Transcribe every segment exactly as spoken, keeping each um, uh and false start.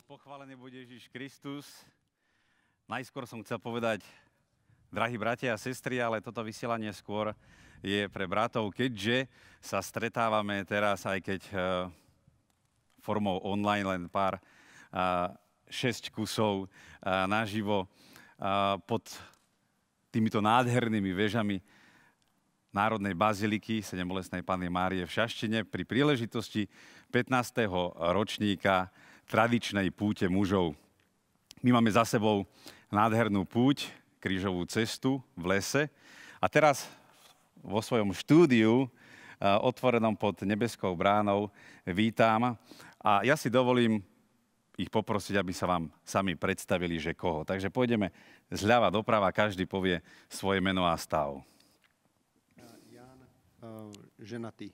Pochválený bude Ježiš Kristus. Najskôr som chcel povedať, drahí bratia a sestry, ale toto vysielanie skôr je pre bratov, keďže sa stretávame teraz, aj keď uh, formou online, len pár, uh, šesť kusov uh, naživo uh, pod týmito nádhernými vežami Národnej baziliky Sedembolestnej Panny Márie v Šaštíne pri príležitosti pätnásteho ročníka tradičnej púte mužov. My máme za sebou nádhernú púť, krížovú cestu v lese a teraz vo svojom štúdiu, otvorenom pod nebeskou bránou, vítam a ja si dovolím ich poprosiť, aby sa vám sami predstavili, že koho. Takže pôjdeme zľava doprava, každý povie svoje meno a stav. Jan, uh, ženatý.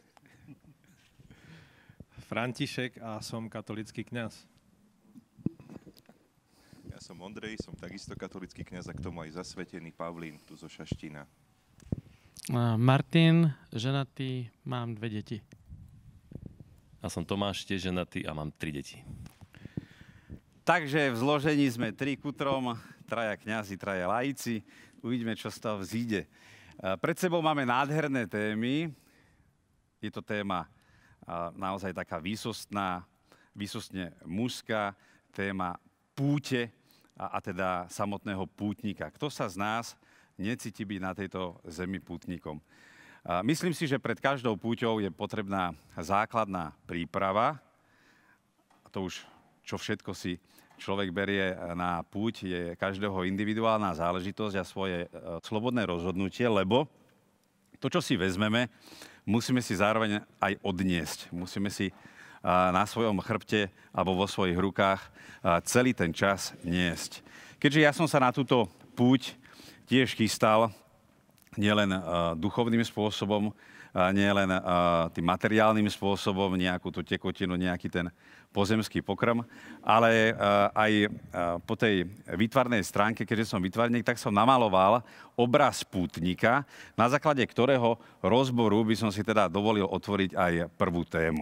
František a som katolícky kňaz. Ja som Ondrej, som takisto katolícky kňaz a k tomu aj zasvetený Pavlín, tu zo Šaštína. Martin, ženatý, mám dve deti. A som Tomáš, tiež ženatý a mám tri deti. Takže v zložení sme tri ku trom, traja kňazi, traja laici. Uvidíme, čo z toho vzíde. Pred sebou máme nádherné témy. Je to téma naozaj taká výsostná, výsostne mužská, téma púte a, a teda samotného pútnika. Kto sa z nás necíti byť na tejto zemi pútnikom? A myslím si, že pred každou púťou je potrebná základná príprava. A to už, čo všetko si človek berie na púť, je každého individuálna záležitosť a svoje slobodné rozhodnutie, lebo to, čo si vezmeme, musíme si zároveň aj odniesť. Musíme si na svojom chrbte alebo vo svojich rukách celý ten čas niesť. Keďže ja som sa na túto púť tiež chystal nielen duchovným spôsobom, nielen tým materiálnym spôsobom, nejakú tú tekotinu, nejaký ten pozemský pokrm, ale aj po tej výtvarnej stránke, keďže som výtvarník, tak som namaloval obraz pútnika, na základe ktorého rozboru by som si teda dovolil otvoriť aj prvú tému.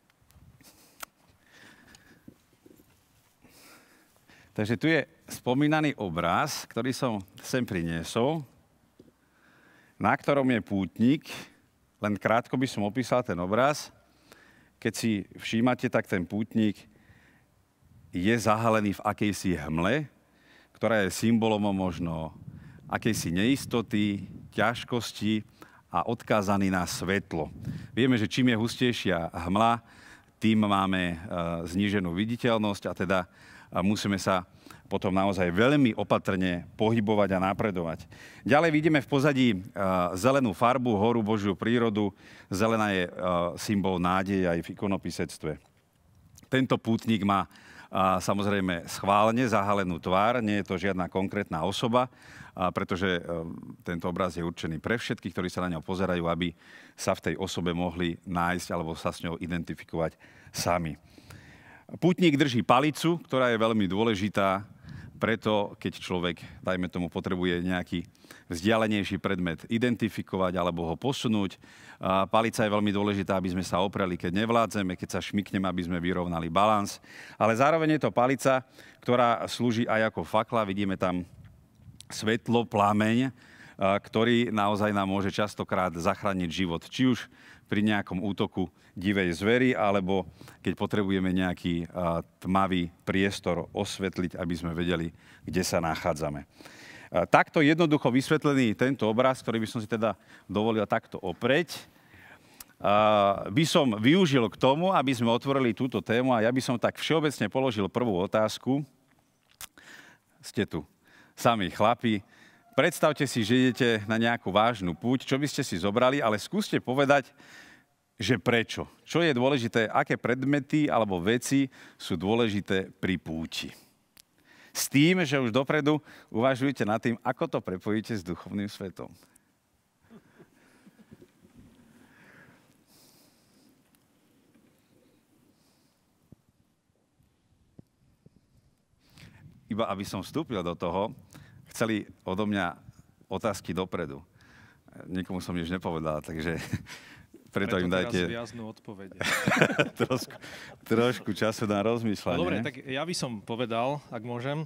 Takže tu je spomínaný obraz, ktorý som sem priniesol, na ktorom je pútnik. Len krátko by som opísal ten obraz. Keď si všímate, tak ten pútnik je zahalený v akejsi hmle, ktorá je symbolom možno akejsi neistoty, ťažkosti a odkázaný na svetlo. Vieme, že čím je hustejšia hmla, tým máme zníženú viditeľnosť a teda musíme sa potom naozaj veľmi opatrne pohybovať a napredovať. Ďalej vidíme v pozadí zelenú farbu, horu, Božiu prírodu. Zelená je symbol nádeje aj v ikonopisectve. Tento pútnik má samozrejme schválne zahalenú tvár, nie je to žiadna konkrétna osoba, pretože tento obraz je určený pre všetkých, ktorí sa na ňo pozerajú, aby sa v tej osobe mohli nájsť alebo sa s ňou identifikovať sami. Pútnik drží palicu, ktorá je veľmi dôležitá, preto keď človek, dajme tomu, potrebuje nejaký vzdialenejší predmet identifikovať alebo ho posunúť. Palica je veľmi dôležitá, aby sme sa opreli, keď nevládzeme, keď sa šmykneme, aby sme vyrovnali balans. Ale zároveň je to palica, ktorá slúži aj ako fakla. Vidíme tam svetlo, plameň, ktorý naozaj nám môže častokrát zachrániť život. Či už pri nejakom útoku divej zvery, alebo keď potrebujeme nejaký uh, tmavý priestor osvetliť, aby sme vedeli, kde sa nachádzame. Uh, takto jednoducho vysvetlený tento obraz, ktorý by som si teda dovolil takto oprieť, uh, by som využil k tomu, aby sme otvorili túto tému a ja by som tak všeobecne položil prvú otázku. Ste tu sami chlapi. Predstavte si, že idete na nejakú vážnu púť, čo by ste si zobrali, ale skúste povedať, že prečo. Čo je dôležité, aké predmety alebo veci sú dôležité pri púti. S tým, že už dopredu uvažujete nad tým, ako to prepojíte s duchovným svetom. Iba aby som vstúpil do toho, chceli odo mňa otázky dopredu. Nikomu som nič nepovedal, takže preto im teraz dajte viaznú odpovede. trošku, trošku času na rozmýšľanie. No dobre, tak ja by som povedal, ak môžem.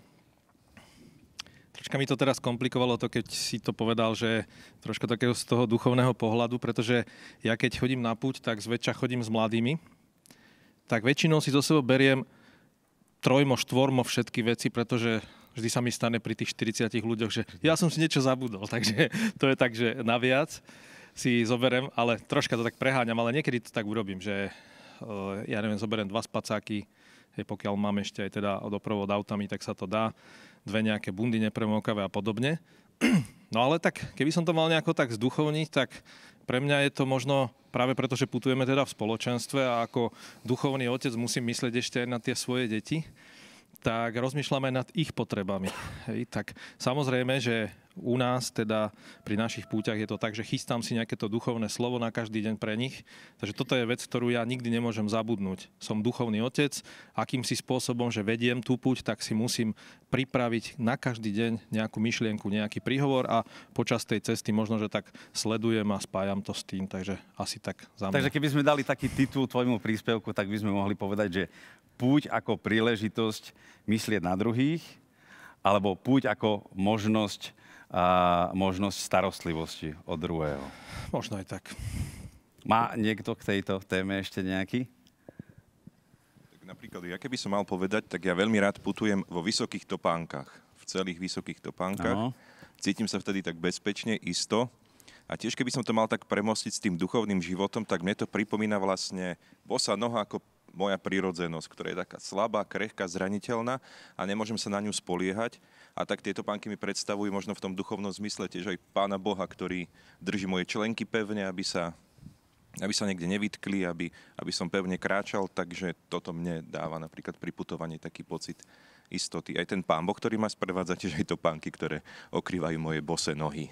Troška mi to teraz komplikovalo to, keď si to povedal, že troška takého z toho duchovného pohľadu, pretože ja keď chodím na púť, tak zväčša chodím s mladými, tak väčšinou si zo sebou beriem trojmo, štvormo všetky veci, pretože vždy sa mi stane pri tých štyridsiatich ľuďoch, že ja som si niečo zabudol, takže to je tak, že naviac si zoberiem, ale troška to tak preháňam, ale niekedy to tak urobím, že ja neviem, zoberiem dva spacáky, pokiaľ mám ešte aj teda doprovod autami, tak sa to dá, dve nejaké bundy nepremôkavé a podobne. No ale tak, keby som to mal nejako tak zduchovniť, tak pre mňa je to možno práve preto, že putujeme teda v spoločenstve a ako duchovný otec musím myslieť ešte aj na tie svoje deti, tak rozmýšľame nad ich potrebami. Hej, tak samozrejme, že u nás, teda pri našich púťach je to tak, že chystám si nejaké to duchovné slovo na každý deň pre nich. Takže toto je vec, ktorú ja nikdy nemôžem zabudnúť. Som duchovný otec, akýmsi spôsobom, že vediem tú púť, tak si musím pripraviť na každý deň nejakú myšlienku, nejaký príhovor a počas tej cesty možno, že tak sledujem a spájam to s tým. Takže asi tak za mňa. Takže keby sme dali taký titul tvojmu príspevku, tak by sme mohli povedať, že púť ako príležitosť myslieť na druhých, alebo púť ako možnosť a možnosť starostlivosti od druhého. Možno aj tak. Má niekto k tejto téme ešte nejaký? Tak napríklad, ja keby som mal povedať, tak ja veľmi rád putujem vo vysokých topánkach. V celých vysokých topánkach. Ano. Cítim sa vtedy tak bezpečne, isto. A tiež keby som to mal tak premostiť s tým duchovným životom, tak mne to pripomína vlastne bosa noha ako moja prirodzenosť, ktorá je taká slabá, krehká, zraniteľná a nemôžem sa na ňu spoliehať. A tak tieto pánky mi predstavujú možno v tom duchovnom zmysle tiež aj Pána Boha, ktorý drží moje členky pevne, aby sa, aby sa niekde nevytkli, aby, aby som pevne kráčal. Takže toto mne dáva napríklad pri putovaní taký pocit istoty. Aj ten Pán Boh, ktorý ma sprevádza, tiež aj topánky, ktoré okrývajú moje bosé nohy.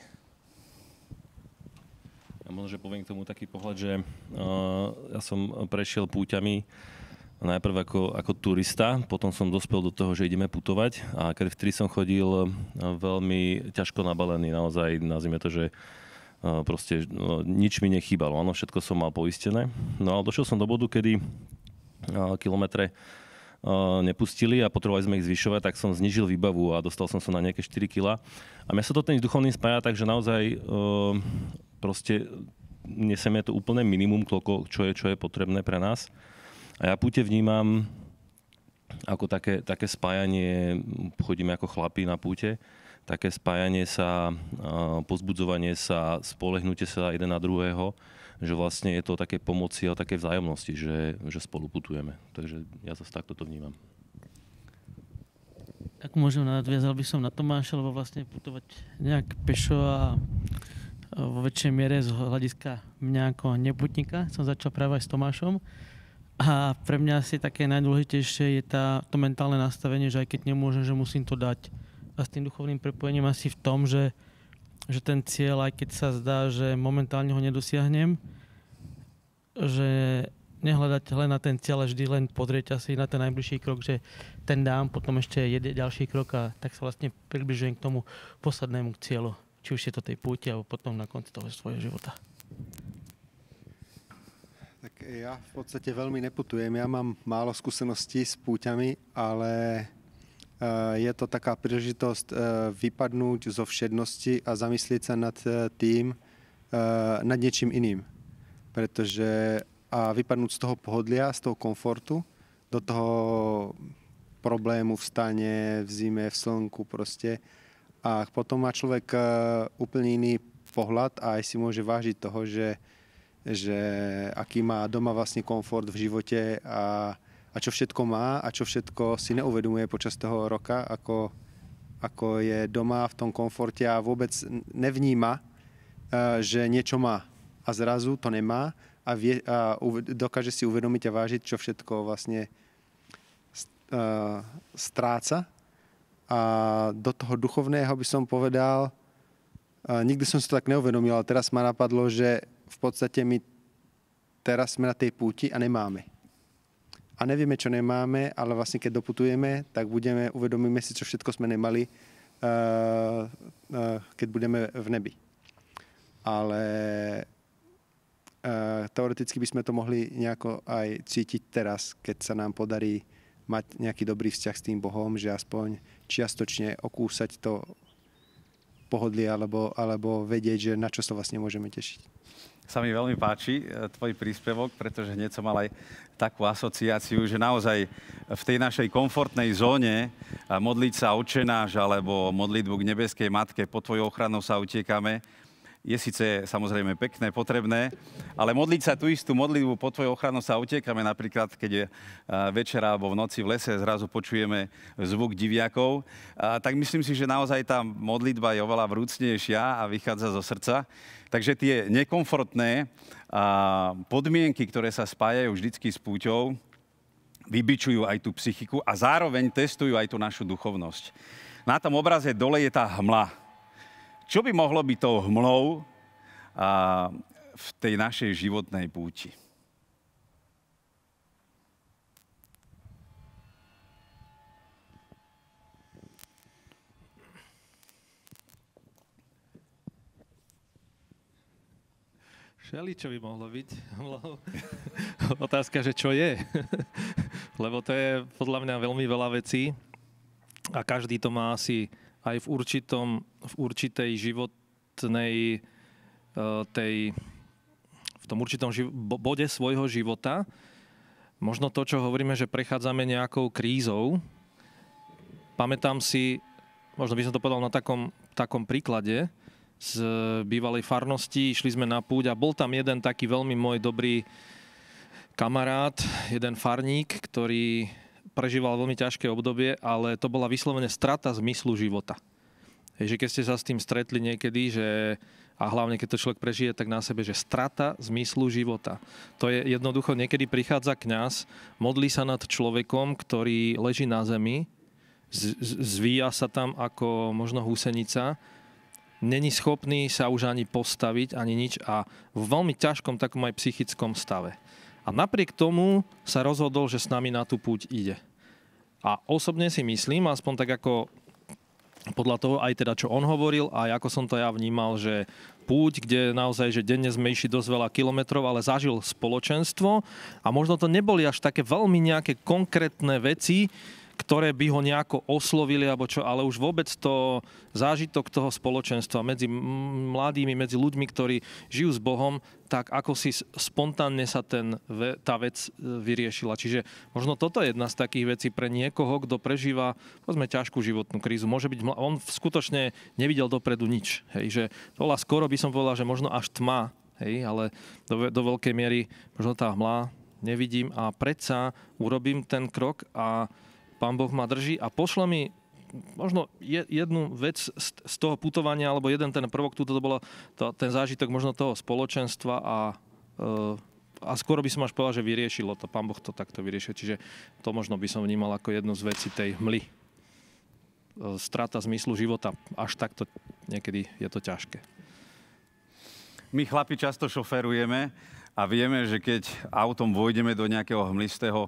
Ja možno, že poviem k tomu taký pohľad, že uh, ja som prešiel púťami najprv ako, ako turista, potom som dospel do toho, že ideme putovať a keď vtedy som chodil veľmi ťažko nabalený, naozaj nazvime to, že uh, proste uh, nič mi nechýbalo, áno, všetko som mal poistené. No ale došiel som do bodu, kedy uh, kilometre uh, nepustili a potrebovali sme ich zvyšovať, tak som znižil výbavu a dostal som sa na nejaké štyri kilá. A mňa sa to ten duchovný spája, takže naozaj uh, proste nesieme to úplne minimum, čo je, čo je potrebné pre nás. A ja púte vnímam ako také, také spájanie, chodíme ako chlapi na púte, také spájanie sa, pozbudzovanie sa, spolehnutie sa jeden na druhého, že vlastne je to také pomoci a také vzájomnosti, že, že spolu putujeme. Takže ja zase takto to vnímam. Ak môžem, nadviazal by som na Tomáša, lebo vlastne putovať nejak pešo a vo väčšej miere z hľadiska mňa ako neputníka som začal práve aj s Tomášom. A pre mňa asi také najdôležitejšie je tá, to mentálne nastavenie, že aj keď nemôžem, že musím to dať. A s tým duchovným prepojením asi v tom, že, že ten cieľ, aj keď sa zdá, že momentálne ho nedosiahnem, že nehľadať len na ten cieľ, vždy len pozrieť asi na ten najbližší krok, že ten dám, potom ešte jede ďalší krok a tak sa vlastne približujem k tomu poslednému cieľu. Či už je to tej púti, alebo potom na konci toho svojho života. Tak ja v podstate veľmi neputujem. Ja mám málo skúseností s púťami, ale uh, je to taká príležitosť uh, vypadnúť zo všednosti a zamyslieť sa nad uh, tým, uh, nad niečím iným. Pretože a vypadnúť z toho pohodlia, z toho komfortu, do toho problému v stane, v zime, v slnku proste. A potom má človek uh, úplne iný pohľad a aj si môže vážiť toho, že že aký má doma vlastne komfort v živote a, a čo všetko má a čo všetko si neuvedomuje počas toho roka, ako, ako je doma v tom komforte a vôbec nevníma, že niečo má a zrazu to nemá a, vie, a dokáže si uvedomiť a vážiť, čo všetko vlastne stráca. A do toho duchovného by som povedal, nikdy som si to tak neuvedomil, ale teraz ma napadlo, že v podstate my teraz sme na tej púti a nemáme. A nevieme, čo nemáme, ale vlastne keď doputujeme, tak budeme, uvedomíme si, čo všetko sme nemali, keď budeme v nebi. Ale teoreticky by sme to mohli nejako aj cítiť teraz, keď sa nám podarí mať nejaký dobrý vzťah s tým Bohom, že aspoň čiastočne okúsať to pohodlie alebo, alebo vedieť, že na čo sa vlastne môžeme tešiť. Sa mi veľmi páči tvoj príspevok, pretože hneď som mal aj takú asociáciu, že naozaj v tej našej komfortnej zóne modliť sa Otče náš alebo modlitbu k nebeskej Matke pod tvojou ochranou sa utiekame, je síce samozrejme pekné, potrebné, ale modliť sa tú istú modlitbu pod tvojou ochranou sa utiekame, napríklad keď je večera alebo v noci v lese zrazu počujeme zvuk diviakov, tak myslím si, že naozaj tá modlitba je oveľa vrúcnejšia a vychádza zo srdca. Takže tie nekomfortné podmienky, ktoré sa spájajú vždycky s púťou, vybičujú aj tú psychiku a zároveň testujú aj tú našu duchovnosť. Na tom obraze dole je tá hmla. Čo by mohlo byť tou hmlou a, v tej našej životnej púti? Všeli, čo by mohlo byť hmlou. Otázka, že čo je. Lebo to je podľa mňa veľmi veľa vecí a každý to má asi aj v určitom, v určitej životnej, tej, v tom určitom živ- bode svojho života. Možno to, čo hovoríme, že prechádzame nejakou krízou. Pamätám si, možno by som to povedal na takom, takom príklade, z bývalej farnosti, išli sme na púť a bol tam jeden taký veľmi môj dobrý kamarát, jeden farník, ktorý prežíval veľmi ťažké obdobie, ale to bola vyslovene strata zmyslu života. Hej, že keď ste sa s tým stretli niekedy, že, a hlavne keď to človek prežije, tak na sebe, že strata zmyslu života. To je jednoducho, niekedy prichádza kňaz, modlí sa nad človekom, ktorý leží na zemi, z, z, zvíja sa tam ako možno húsenica, není schopný sa už ani postaviť, ani nič a v veľmi ťažkom takom aj psychickom stave. A napriek tomu sa rozhodol, že s nami na tú púť ide. A osobne si myslím, aspoň tak ako podľa toho aj teda, čo on hovoril, aj ako som to ja vnímal, že púť, kde naozaj, že denne sme išli dosť veľa kilometrov, ale zažil spoločenstvo a možno to neboli až také veľmi nejaké konkrétne veci, ktoré by ho nejako oslovili, alebo čo, ale už vôbec to zážitok toho spoločenstva medzi mladými, medzi ľuďmi, ktorí žijú s Bohom, tak ako si spontánne sa ten, tá vec vyriešila. Čiže možno toto je jedna z takých vecí pre niekoho, kto prežíva, povedzme, ťažkú životnú krízu. Môže byť, on skutočne nevidel dopredu nič. Hej, že to bola skoro, by som povedal, že možno až tma, hej, ale do, do veľkej miery možno tá hmla, nevidím a predsa urobím ten krok a Pán Boh ma drží a pošle mi možno jednu vec z toho putovania, alebo jeden ten prvok, tu to bolo to, ten zážitok možno toho spoločenstva a, a skoro by som až povedal, že vyriešilo to. Pán Boh to takto vyriešil. Čiže to možno by som vnímal ako jednu z vecí tej hmly. Strata zmyslu života. Až takto niekedy je to ťažké. My chlapi často šoferujeme a vieme, že keď autom vojdeme do nejakého hmlistého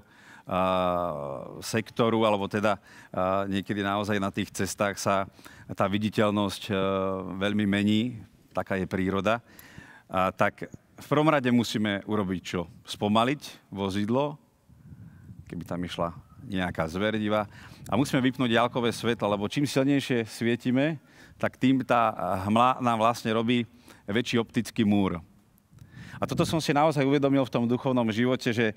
sektoru, alebo teda niekedy naozaj na tých cestách sa tá viditeľnosť veľmi mení, taká je príroda, tak v prvom rade musíme urobiť čo? Spomaliť vozidlo, keby tam išla nejaká zver divá, a musíme vypnúť ďalkové svetlo, lebo čím silnejšie svietime, tak tým tá hmla nám vlastne robí väčší optický múr. A toto som si naozaj uvedomil v tom duchovnom živote, že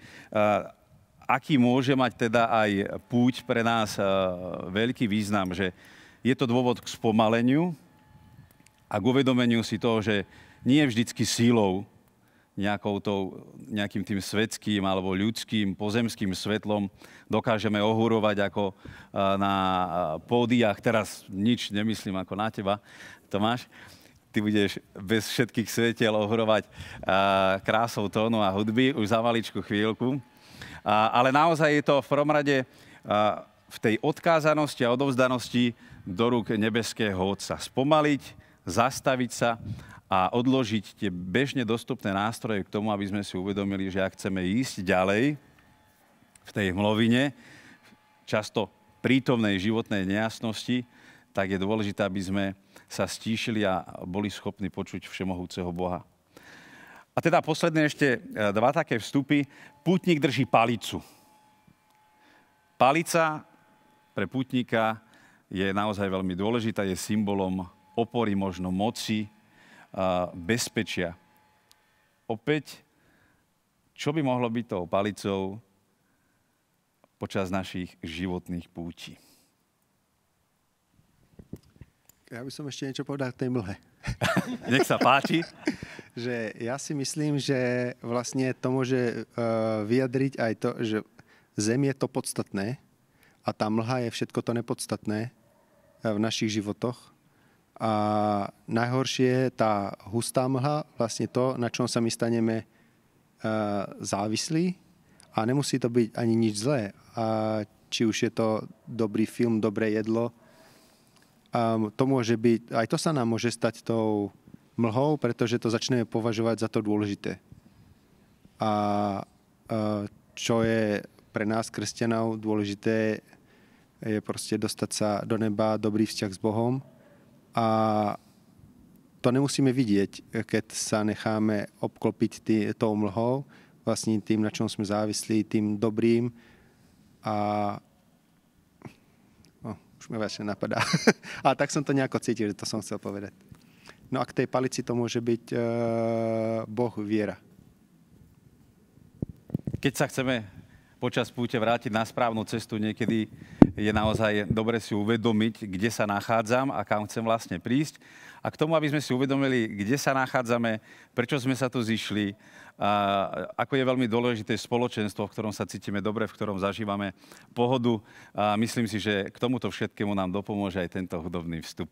aký môže mať teda aj púť pre nás veľký význam, že je to dôvod k spomaleniu a k uvedomeniu si toho, že nie vždycky sílou, nejakou tou, nejakým tým svetským alebo ľudským, pozemským svetlom dokážeme ohúrovať ako na pódiách. Teraz nič nemyslím ako na teba, Tomáš. Ty budeš bez všetkých svetiel ohúrovať krásou tónu a hudby už za maličku chvíľku. Ale naozaj je to v prvom rade v tej odkázanosti a odovzdanosti do rúk nebeského Otca. Spomaliť, zastaviť sa a odložiť tie bežne dostupné nástroje k tomu, aby sme si uvedomili, že ak chceme ísť ďalej v tej hmlovine, často prítomnej životnej nejasnosti, tak je dôležité, aby sme sa stíšili a boli schopní počuť všemohúceho Boha. A teda posledné ešte dva také vstupy. Pútnik drží palicu. Palica pre pútnika je naozaj veľmi dôležitá, je symbolom opory, možno moci, bezpečia. Opäť, čo by mohlo byť tou palicou počas našich životných pútí? Ja by som ešte niečo povedal k tej mlhe. Nech sa páči. Že ja si myslím, že vlastne to môže uh, vyjadriť aj to, že Zem je to podstatné a tá mlha je všetko to nepodstatné v našich životoch. A najhoršie je tá hustá mlha, vlastne to, na čom sa my staneme uh, závislí. A nemusí to byť ani nič zlé. A či už je to dobrý film, dobré jedlo, um, to môže byť, aj to sa nám môže stať tou mlhou, pretože to začneme považovať za to dôležité. A uh, čo je pre nás, kresťanov, dôležité je proste dostať sa do neba, dobrý vzťah s Bohom. A to nemusíme vidieť, keď sa necháme obklopiť tý, tou mlhou, vlastne tým, na čom sme závislí, tým dobrým. A oh, už mi vlastne napadá. A tak som to nejako cítil, že to som chcel povedať. No a k tej palici to môže byť uh, Boh, viera. Keď sa chceme počas púte vrátiť na správnu cestu, niekedy je naozaj dobre si uvedomiť, kde sa nachádzam a kam chcem vlastne prísť. A k tomu, aby sme si uvedomili, kde sa nachádzame, prečo sme sa tu zišli, a ako je veľmi dôležité spoločenstvo, v ktorom sa cítime dobre, v ktorom zažívame pohodu. A myslím si, že k tomuto všetkému nám dopomôže aj tento hudobný vstup.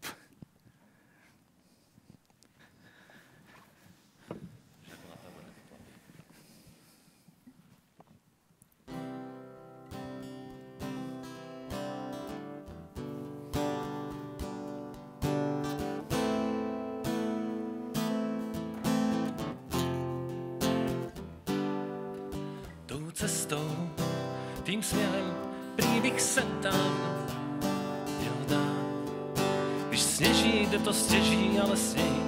Cestou, tým směrem prý bych se dávno měl dát. Když sněží, jde to stěží, ale sněží.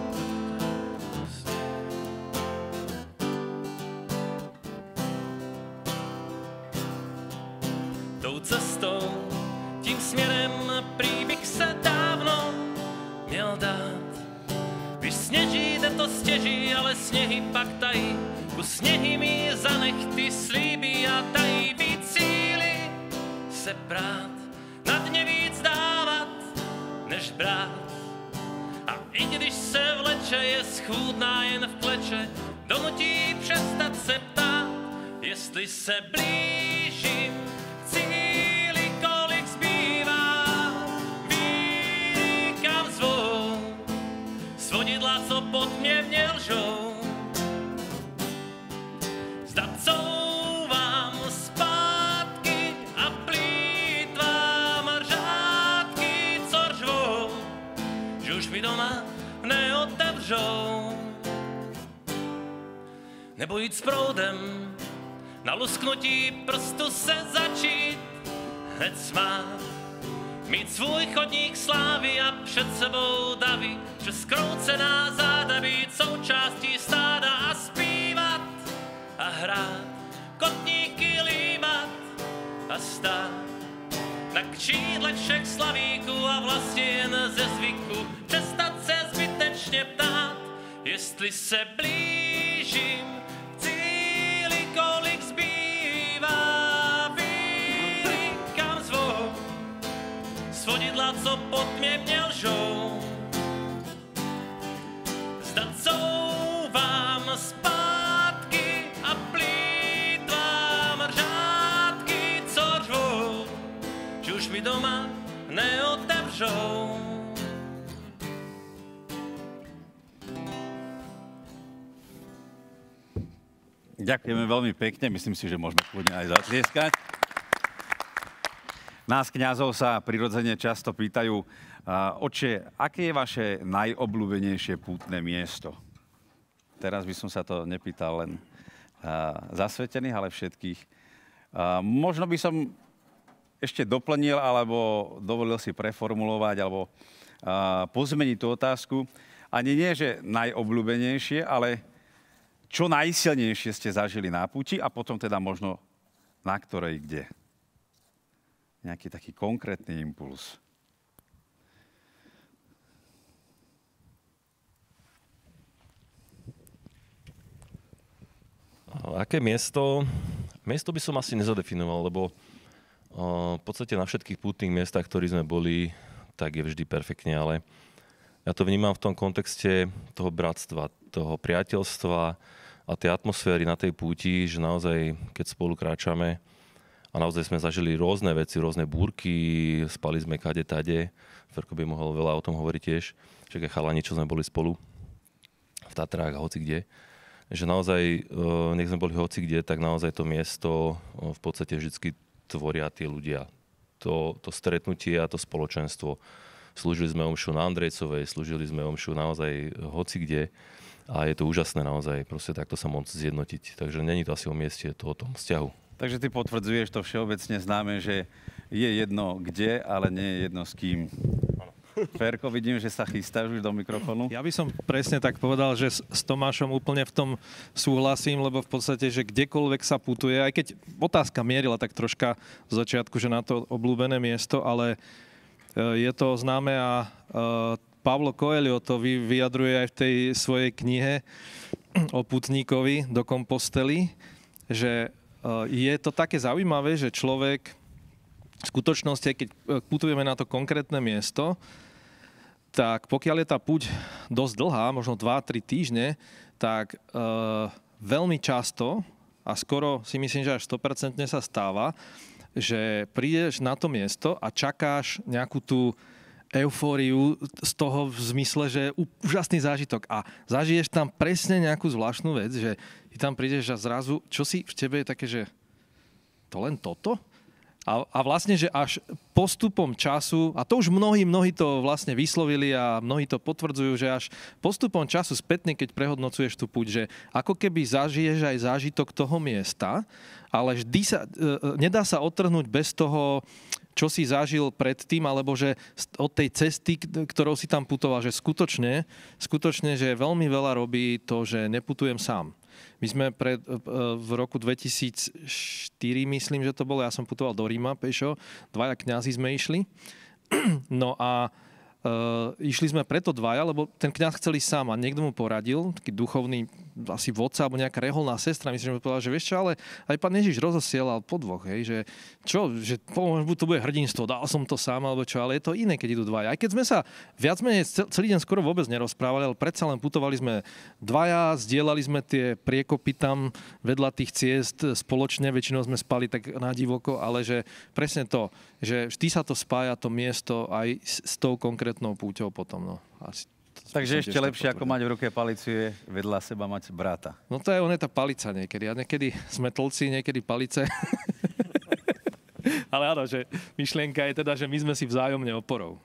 Tou cestou, tím směrem prý bych se dávno měl dát. Když sněží, jde to stěží, ale sněhy pak tají. Ku sněhy mi zanech ty slíbí a dají být síly se brát, na dně víc dávat, než brát. A i když se vleče, je schůdná jen v kleče, donutí přestat se ptát, jestli se blížím k cíli, kolik zbývá. Víry, kam zvou, svodidla, co pod mě mě lžou. Couvám zpátky a plýtvám řádky, co řvou, že už mi doma neotevřou. Nebo jít s proudem, na lusknutí prstu se začít hned smát. Mít svůj chodník slávy a před sebou davy, že zkroucená záda být součástí stáda a zpívat a hrát, kotníky líbat a stát na křídlech všech slavíků a vlastně jen ze zvyku přestat se zbytečně ptát, jestli se blížím k cíli, kolik zbývá. Víry, kam zvou, svodidla, co pod mě mě lžou. Zda couvám zpátky a plýtvám řádky, co řvou, že už mi doma neotevřou. Ďakujeme veľmi pekne, myslím si, že môžeme kľudne aj zatlieskať. Nás kňazov sa prirodzene často pýtajú, oče, aké je vaše najobľúbenejšie pútne miesto? Teraz by som sa to nepýtal len zasvetených, ale všetkých. Možno by som ešte doplnil, alebo dovolil si preformulovať, alebo pozmeniť tú otázku. Ani nie, že najobľúbenejšie, ale čo najsilnejšie ste zažili na púti a potom teda možno na ktorej kde. Nejaký taký konkrétny impuls. Aké miesto? Miesto by som asi nezadefinoval, lebo uh, v podstate na všetkých pútnych miestach, ktorí sme boli, tak je vždy perfektne, ale ja to vnímam v tom kontexte toho bratstva, toho priateľstva a tej atmosféry na tej púti, že naozaj, keď spolu kráčame a naozaj sme zažili rôzne veci, rôzne búrky, spali sme kade tade, Ferko by mohol veľa o tom hovoriť tiež, že keď chalani, čo sme boli spolu v Tatrách a hoci kde, že naozaj, nech sme boli hoci kde, tak naozaj to miesto v podstate vždycky tvoria tí ľudia. To, to stretnutie a to spoločenstvo. Slúžili sme omšu na Andrejcovej, slúžili sme omšu naozaj hoci kde a je to úžasné naozaj, proste takto sa môcť zjednotiť. Takže není to asi o mieste, je to o tom vzťahu. Takže ty potvrdzuješ to všeobecne známe, že je jedno kde, ale nie je jedno s kým. Ferko, vidím, že sa chystáš už do mikrofónu. Ja by som presne tak povedal, že s Tomášom úplne v tom súhlasím, lebo v podstate, že kdekoľvek sa putuje, aj keď otázka mierila tak troška v začiatku, že na to obľúbené miesto, ale je to známe a Pavlo Coelho to vyjadruje aj v tej svojej knihe o putníkovi do Kompostely, že je to také zaujímavé, že človek v skutočnosti, keď putujeme na to konkrétne miesto, tak pokiaľ je tá púť dosť dlhá, možno dva tri týždne, tak e, veľmi často, a skoro si myslím, že až sto percent sa stáva, že prídeš na to miesto a čakáš nejakú tú eufóriu z toho v zmysle, že je úžasný zážitok a zažiješ tam presne nejakú zvláštnu vec, že ty tam prídeš a zrazu, čo si v tebe je také, že to len toto? A, a vlastne, že až postupom času, a to už mnohí, mnohí to vlastne vyslovili a mnohí to potvrdzujú, že až postupom času spätne, keď prehodnocuješ tú púť, že ako keby zažiješ aj zážitok toho miesta, ale vždy sa, nedá sa odtrhnúť bez toho, čo si zažil predtým, alebo že od tej cesty, ktorou si tam putoval, že skutočne, skutočne, že veľmi veľa robí to, že neputujem sám. My sme pred, v roku dvetisícštyri, myslím, že to bolo, ja som putoval do Ríma pešo, dvaja kňazi sme išli. No a Uh, išli sme preto dvaja, lebo ten kňaz chcel ísť sám a niekto mu poradil, taký duchovný asi vodca alebo nejaká reholná sestra, myslím, že mu povedala, že vieš čo, ale aj pán Ježiš rozosielal podvoch, hej, že čo, že to bude hrdinstvo, dal som to sám alebo čo, ale je to iné, keď idú dvaja. Aj keď sme sa viac menej celý deň skoro vôbec nerozprávali, ale predsa len putovali sme dvaja, zdieľali sme tie priekopy tam vedľa tých ciest spoločne, väčšinou sme spali tak na divoko, ale že presne to, že vždy sa to spája to miesto aj s tou konkrétnou púťou potom. No. Asi, Takže ešte lepšie, ako mať v ruke palicu, je vedľa seba mať brata. No to je on je tá palica niekedy. A niekedy sme tlci, niekedy palice. Ale áno, že myšlienka je teda, že my sme si vzájomne oporou.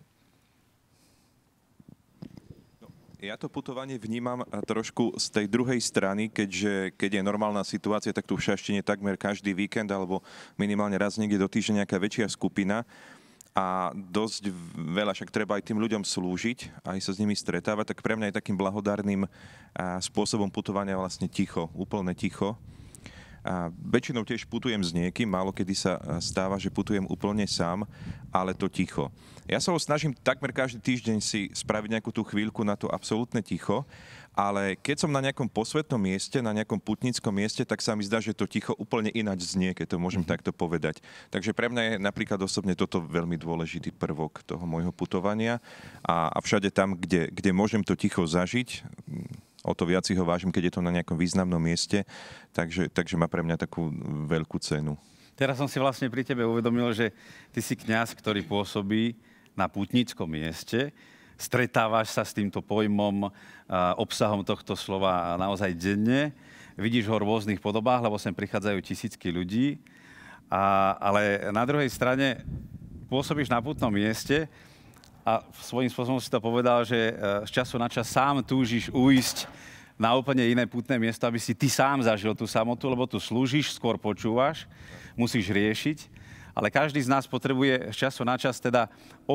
Ja to putovanie vnímam trošku z tej druhej strany, keďže keď je normálna situácia, tak tu v Šaštine takmer každý víkend alebo minimálne raz niekde do týždňa nejaká väčšia skupina a dosť veľa, však treba aj tým ľuďom slúžiť, aj sa s nimi stretávať, tak pre mňa je takým blahodárnym spôsobom putovania vlastne ticho, úplne ticho. A väčšinou tiež putujem s niekým, málo kedy sa stáva, že putujem úplne sám, ale to ticho. Ja sa ho snažím takmer každý týždeň si spraviť nejakú tú chvíľku na to absolútne ticho, ale keď som na nejakom posvetnom mieste, na nejakom putníckom mieste, tak sa mi zdá, že to ticho úplne ináč znie, keď to môžem mm-hmm. takto povedať. Takže pre mňa je napríklad osobne toto veľmi dôležitý prvok toho môjho putovania a, a všade tam, kde, kde môžem to ticho zažiť, o to viac si ho vážim, keď je to na nejakom významnom mieste, takže, takže má pre mňa takú veľkú cenu. Teraz som si vlastne pri tebe uvedomil, že ty si kňaz, ktorý pôsobí na pútnickom mieste. Stretávaš sa s týmto pojmom, obsahom tohto slova naozaj denne. Vidíš ho v rôznych podobách, lebo sem prichádzajú tisícky ľudí. A, ale na druhej strane pôsobíš na pútnom mieste a svojím spôsobom si to povedal, že z času na čas sám túžiš uísť na úplne iné pútne miesto, aby si ty sám zažil tú samotu, lebo tu slúžiš, skôr počúvaš, musíš riešiť. Ale každý z nás potrebuje z času na čas teda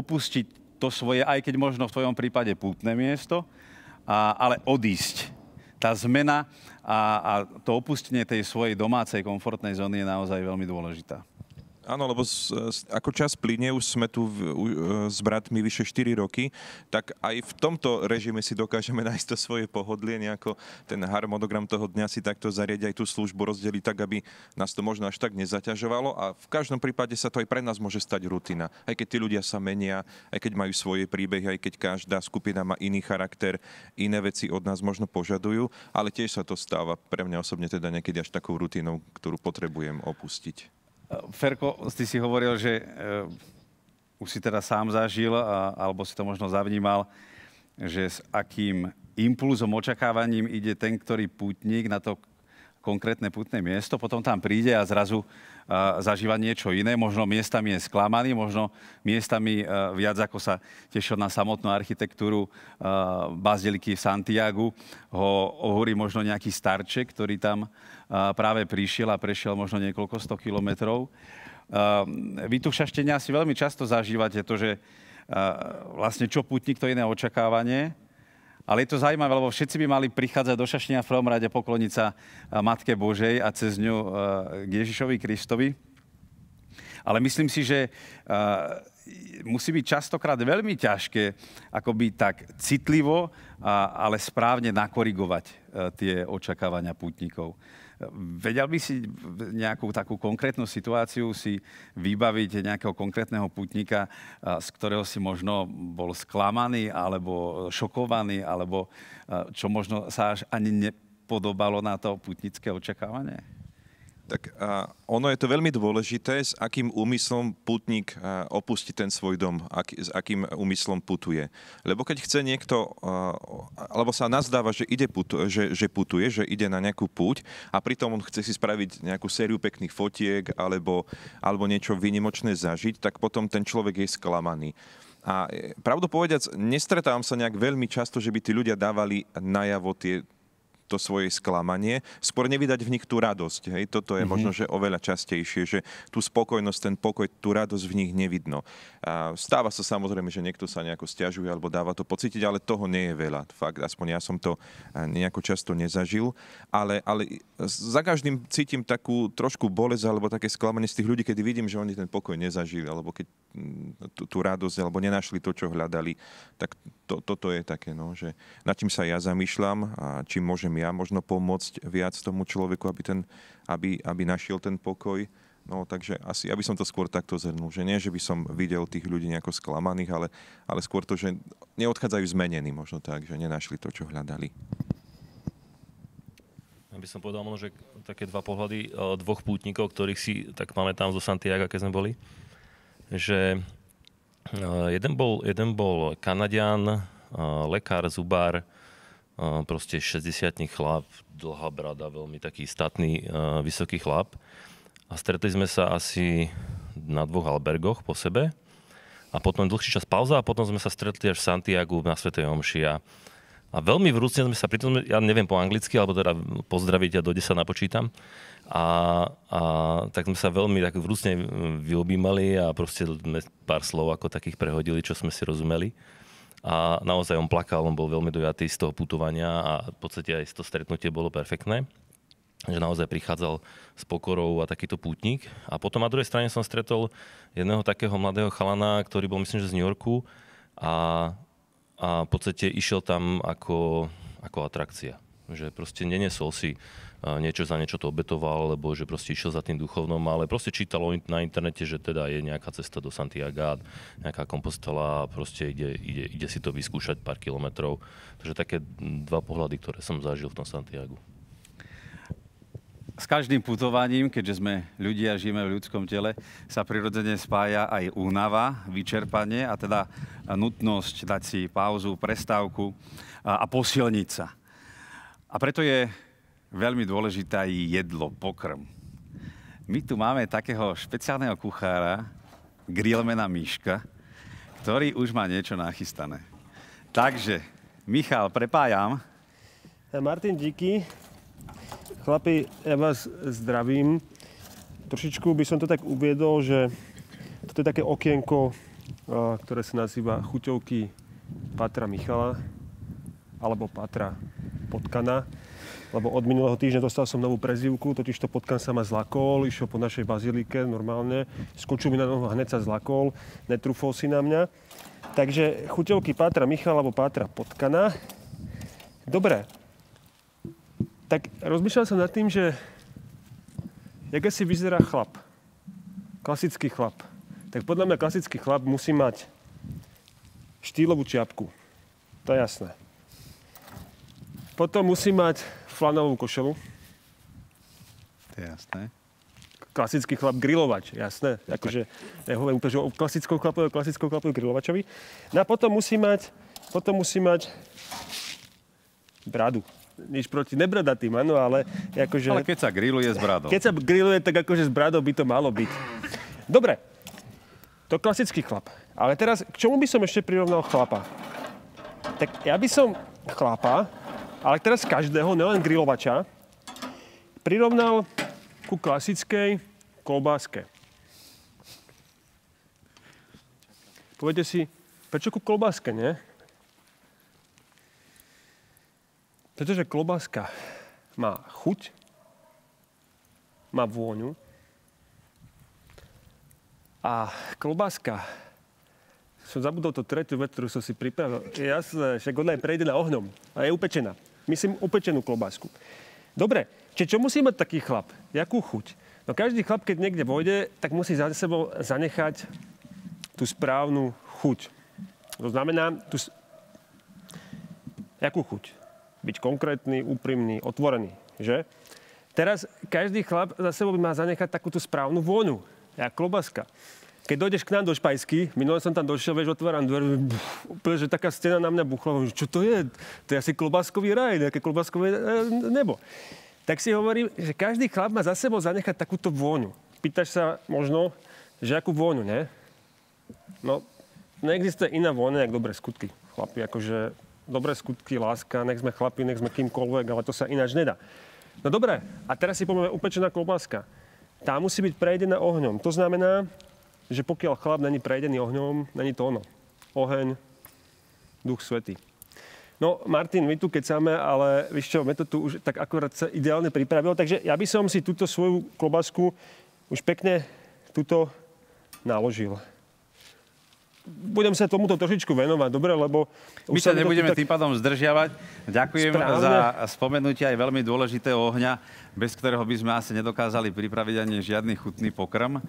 opustiť to svoje, aj keď možno v tvojom prípade pútne miesto, a, ale odísť tá zmena a, a to opustenie tej svojej domácej komfortnej zóny je naozaj veľmi dôležitá. Áno, lebo z, z, ako čas plynie, už sme tu v, u, s bratmi vyše štyri roky, tak aj v tomto režime si dokážeme nájsť to svoje pohodlie, nejako ten harmonogram toho dňa si takto zariadiť, aj tú službu rozdeliť tak, aby nás to možno až tak nezaťažovalo a v každom prípade sa to aj pre nás môže stať rutina. Aj keď tí ľudia sa menia, aj keď majú svoje príbehy, aj keď každá skupina má iný charakter, iné veci od nás možno požadujú, ale tiež sa to stáva pre mňa osobne teda niekedy až takou rutinou, ktorú potrebujem opustiť. Ferko, ty si hovoril, že uh, už si teda sám zažil, a, alebo si to možno zavnímal, že s akým impulzom, očakávaním ide ten, ktorý pútnik na to konkrétne pútne miesto, potom tam príde a zrazu uh, zažíva niečo iné, možno miestami je sklamaný, možno miestami uh, viac ako sa tešil na samotnú architektúru uh, baziliky v Santiagu, ho ohúri možno nejaký starček, ktorý tam práve prišiel a prešiel možno niekoľko sto kilometrov. Vy tu v Šaštíne asi veľmi často zažívate to, že vlastne čo pútnik, to iné očakávanie, ale je to zaujímavé, lebo všetci by mali prichádzať do Šaštína v prvom rade pokloniť sa Matke Božej a cez ňu k Ježišovi Kristovi. Ale myslím si, že musí byť častokrát veľmi ťažké akoby tak citlivo, ale správne nakorigovať tie očakávania pútnikov. Vedel by si nejakú takú konkrétnu situáciu si vybaviť nejakého konkrétneho pútnika, z ktorého si možno bol sklamaný alebo šokovaný, alebo čo možno sa až ani nepodobalo na to pútnické očakávanie? Tak a ono je to veľmi dôležité, s akým úmyslom pútnik opustí ten svoj dom, ak, s akým úmyslom putuje. Lebo keď chce niekto, alebo sa nazdáva, že, ide putu, že, že putuje, že ide na nejakú púť a pritom on chce si spraviť nejakú sériu pekných fotiek alebo, alebo niečo výnimočné zažiť, tak potom ten človek je sklamaný. A pravdu povediac, nestretávam sa nejak veľmi často, že by tí ľudia dávali najavo tie to svoje sklamanie, skôr nevydať v nich tú radosť. Hej? Toto je mm-hmm. možno, že oveľa častejšie, že tú spokojnosť, ten pokoj, tú radosť v nich nevidno. A stáva sa samozrejme, že niekto sa nejako sťažuje alebo dáva to pocítiť, ale toho nie je veľa. Fakt, aspoň ja som to nejako často nezažil. Ale, ale za každým cítim takú trošku bolesť alebo také sklamanie z tých ľudí, keď vidím, že oni ten pokoj nezažili, alebo keď tú, tú radosť, alebo nenašli to, čo hľadali. Tak to, toto je také, no, že nad čím sa ja zamýšľam a čím môžem ja možno pomôcť viac tomu človeku, aby, ten, aby, aby našiel ten pokoj. No, takže asi, aby som to skôr takto zhrnul, že nie, že by som videl tých ľudí nejako sklamaných, ale, ale skôr to, že neodchádzajú zmenení možno tak, že nenašli to, čo hľadali. Ja by som povedal možno, že také dva pohľady dvoch pútnikov, ktorých si tak pamätám zo Santiaga, keď sme boli, že jeden bol, jeden bol Kanaďan, lekár, zubár, proste šesťdesiatny chlap, dlhá brada, veľmi taký statný, vysoký chlap. A stretli sme sa asi na dvoch albergoch po sebe. A potom dlhší čas pauza a potom sme sa stretli až v Santiagu na Svätej omši. A, a veľmi vrúcne sme sa, pritom ja neviem po anglicky, alebo teda pozdraviť a do desať napočítam. A, a tak sme sa veľmi tak vrúcne vyobímali a proste pár slov ako takých prehodili, čo sme si rozumeli. A naozaj on plakal, on bol veľmi dojatý z toho putovania a v podstate aj to stretnutie bolo perfektné. Že naozaj prichádzal s pokorou a takýto pútnik. A potom na druhej strane som stretol jedného takého mladého chalana, ktorý bol myslím, že z New Yorku a, a v podstate išiel tam ako, ako atrakcia. Že proste nenesol si niečo za niečo to obetoval, lebo že proste išiel za tým duchovnom, ale proste čítalo na internete, že teda je nejaká cesta do Santiaga, nejaká Compostela a proste ide, ide, ide si to vyskúšať pár kilometrov. Takže také dva pohľady, ktoré som zažil v tom Santiagu. S každým putovaním, keďže sme ľudia, žijeme v ľudskom tele, sa prirodzene spája aj únava, vyčerpanie a teda nutnosť dať si pauzu, prestávku a, a posilniť sa. A preto je veľmi dôležité aj jedlo, pokrm. My tu máme takého špeciálneho kuchára, grillmana Miška, ktorý už má niečo nachystané. Takže, Michal, prepájam. Martin, díky. Chlapi, ja vás zdravím. Trošičku by som to tak uviedol, že toto je také okienko, ktoré sa nazýva Chuťovky Pátra Michala alebo Pátra Potkana. lebo od minulého týždňa dostal som novú prezývku, totiž to potkan sa ma zlakol, išiel po našej bazilike normálne, skočil mi na nohu, hneď sa zlakol, netrúfol si na mňa. Takže chuťovky Pátra Michala alebo Pátra Potkana. Dobre. Tak rozmýšľal som nad tým, že jak asi vyzerá chlap. Klasický chlap. Tak podľa mňa klasický chlap musí mať štýlovú čiapku. To je jasné. Potom musí mať flanelovú košelu. To je jasné. Klasický chlap grilovač, jasné. Akože, ja hovorím úplne, že o klasickou chlapovi, o klasickou chlapovi grilovačovi. No a potom musí mať, potom musí mať bradu. Nič proti nebradatým, áno, ale akože... Ale keď sa grilluje s bradou. Keď sa grilluje, tak akože s bradou by to malo byť. Dobre, to klasický chlap. Ale teraz, k čomu by som ešte prirovnal chlapa? Tak ja by som chlapa, ale teraz každého, nelen grilovača, prirovnal ku klasickej klobáske. Poviete si, prečo ku klobáske, nie? Pretože klobáska má chuť, má vôňu a klobáska, som zabudol to tretiu vec, ktorú som si pripravil. Jasné, však ona je prejdená ohňom a je upečená. Myslím upečenú klobásku. Dobre, čiže čo musí mať taký chlap? Jakú chuť? No každý chlap, keď niekde vojde, tak musí za sebou zanechať tú správnu chuť. To znamená, tú... jakú chuť? Byť konkrétny, úprimný, otvorený, že? Teraz každý chlap za sebou by mal zanechať takúto správnu vôňu, jak klobáska. Keď dojdeš k nám do Špajsky, minulé som tam došiel, vieš, otváram dvere, úplne, že taká stena na mňa buchla, čo to je? To je asi klobáskový raj, nejaké klobáskové nebo. Tak si hovorím, že každý chlap má za sebou zanechať takúto vôňu. Pýtaš sa možno, že akú vôňu, ne? No, neexistuje iná vôňa, jak dobré skutky, chlapi. Akože dobré skutky, láska, nech sme chlapi, nech sme kýmkoľvek, ale to sa ináč nedá. No dobre, a teraz si povieme upečená klobáska. Tá musí byť prejdená ohňom. To znamená, že pokiaľ chlap není prejdený ohňom, není to ono. Oheň, Duch Svätý. No, Martin, my tu kecáme, ale víš čo, mne to tu už tak akorát sa ideálne pripravilo, takže ja by som si túto svoju klobásku už pekne tuto naložil. Budem sa tomuto trošičku venovať, dobre, lebo... My sa nebudeme tak... tým pádom zdržiavať. Ďakujem správne za spomenutie aj veľmi dôležitého ohňa, bez ktorého by sme asi nedokázali pripraviť ani žiadny chutný pokrm. Uh,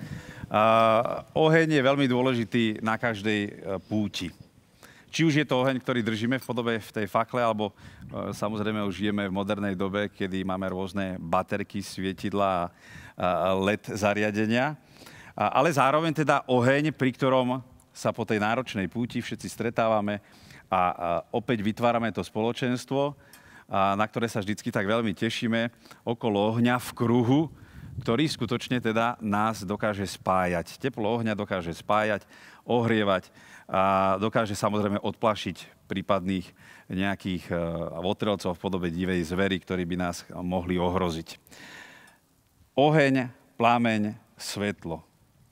oheň je veľmi dôležitý na každej púti. Či už je to oheň, ktorý držíme v podobe v tej fakle, alebo uh, samozrejme už žijeme v modernej dobe, kedy máme rôzne baterky, svietidlá a uh, el é dé zariadenia. Uh, ale zároveň teda oheň, pri ktorom sa po tej náročnej púti všetci stretávame a, a opäť vytvárame to spoločenstvo, a na ktoré sa vždycky tak veľmi tešíme, okolo ohňa v kruhu, ktorý skutočne teda nás dokáže spájať. Teplo ohňa dokáže spájať, ohrievať a dokáže samozrejme odplašiť prípadných nejakých votrelcov v podobe divej zvery, ktorí by nás mohli ohroziť. Oheň, plameň, svetlo,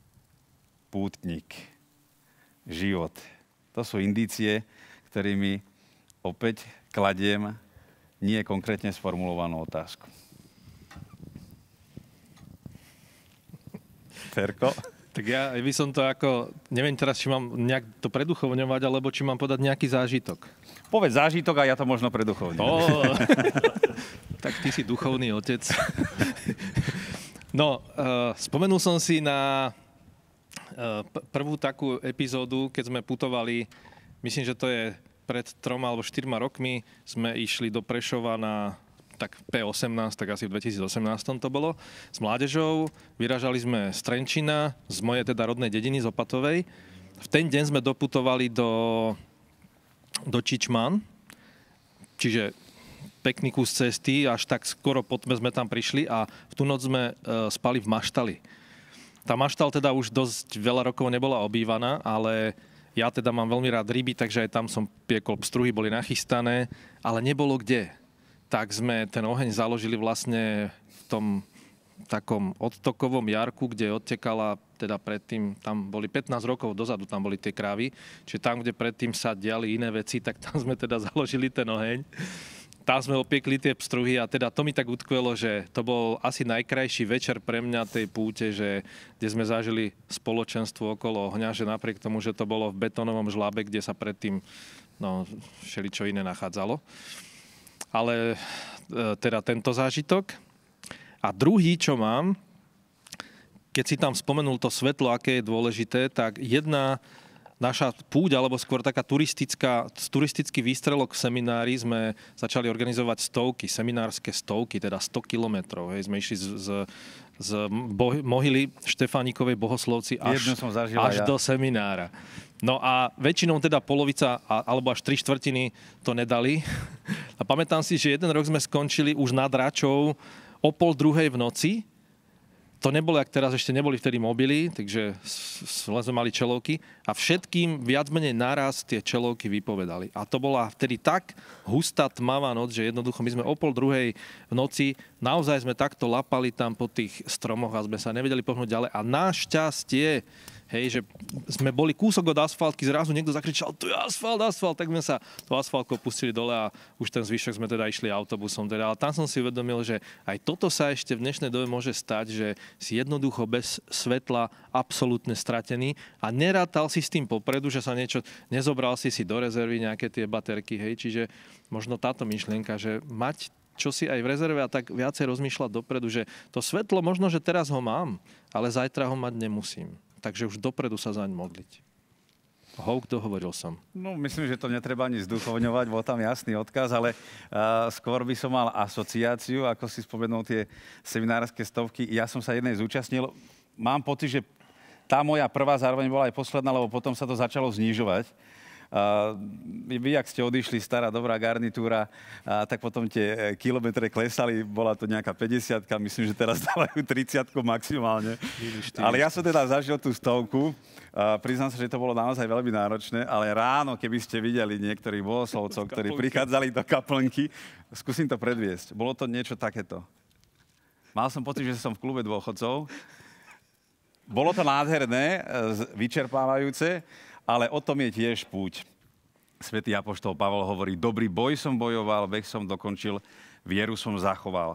pútnik, život. To sú indície, ktorými opäť kladiem nie konkrétne sformulovanú otázku. Ferko? Tak ja by som to ako, neviem teraz, či mám nejak to preduchovňovať, alebo či mám podať nejaký zážitok. Povedz zážitok a ja to možno preduchovňujem. Oh, tak ty si duchovný otec. No, uh, spomenul som si na prvú takú epizódu, keď sme putovali, myslím, že to je pred troma alebo štyrma rokmi, sme išli do Prešova na tak pé osemnásť, tak asi v dvetisícosemnásť to bolo, s mládežou. Vyražali sme z Trenčína, z mojej teda rodnej dediny, z Opatovej. V ten deň sme doputovali do, do Čičman, čiže pekný kus cesty, až tak skoro po tme sme tam prišli a v tú noc sme uh, spali v maštali. Tá maštal teda už dosť veľa rokov nebola obývaná, ale ja teda mám veľmi rád ryby, takže aj tam som piekol pstruhy, boli nachystané, ale nebolo kde. Tak sme ten oheň založili vlastne v tom takom odtokovom jarku, kde odtekala, teda predtým, tam boli pätnásť rokov dozadu, tam boli tie krávy, čiže tam, kde predtým sa diali iné veci, tak tam sme teda založili ten oheň. tam sme opiekli tie pstruhy a teda to mi tak utkvelo, že to bol asi najkrajší večer pre mňa tej púte, že, kde sme zažili spoločenstvo okolo ohňa, že napriek tomu, že to bolo v betónovom žlabe, kde sa predtým no, všeličo iné nachádzalo. Ale e, teda tento zážitok. A druhý, čo mám, keď si tam spomenul to svetlo, aké je dôležité, tak jedna naša púť, alebo skôr taká turistická, turistický výstrelok v seminári sme začali organizovať stovky, seminárske stovky, teda sto kilometrov. Hej, sme išli z, z, z boh- mohyly Štefánikovej Bohoslovci až, som zažil až ja. do seminára. No a väčšinou teda polovica, alebo až tri štvrtiny to nedali. A pamätám si, že jeden rok sme skončili už nad Račou o pol druhej v noci. To nebolo, jak teraz, ešte neboli vtedy mobily, takže len sme mali čelovky a všetkým viac menej naraz tie čelovky vypovedali. A to bola vtedy tak hustá tmavá noc, že jednoducho my sme o pol druhej v noci, naozaj sme takto lapali tam po tých stromoch a sme sa nevedeli pohnúť ďalej. A našťastie, hej, že sme boli kúsok od asfaltky, zrazu niekto zakričal, tu je asfalt, asfalt, tak sme sa to asfaltko pustili dole a už ten zvyšok sme teda išli autobusom. Teda. Ale tam som si uvedomil, že aj toto sa ešte v dnešnej dobe môže stať, že si jednoducho bez svetla absolútne stratený a nerátal si s tým popredu, že sa niečo, nezobral si si do rezervy nejaké tie baterky, hej, čiže možno táto myšlienka, že mať čo si aj v rezerve a tak viacej rozmýšľať dopredu, že to svetlo možno, že teraz ho mám, ale zajtra ho mať nemusím. Takže už dopredu sa zaň modliť. Houk, dohovoril som. No, myslím, že to netreba ani zduchovňovať, bol tam jasný odkaz, ale uh, skôr by som mal asociáciu, ako si spomenul tie seminárske stovky. Ja som sa jednej zúčastnil. Mám pocit, že tá moja prvá zároveň bola aj posledná, lebo potom sa to začalo znižovať. Uh, vy, ak ste odišli, stará dobrá garnitúra, uh, tak potom tie kilometre klesali, bola to nejaká päťdesiatka, myslím, že teraz dávajú tridsiatku maximálne. Ale ja som teda zažil tú stovku, uh, priznám sa, že to bolo naozaj veľmi náročné, ale ráno, keby ste videli niektorých bohoslovcov, ktorí prichádzali do kaplnky, skúsim to predviesť. Bolo to niečo takéto. Mal som pocit, že som v klube dôchodcov. Bolo to nádherné, vyčerpávajúce, ale o tom je tiež púť. Svätý apoštol Pavol hovorí, dobrý boj som bojoval, beh som dokončil, vieru som zachoval.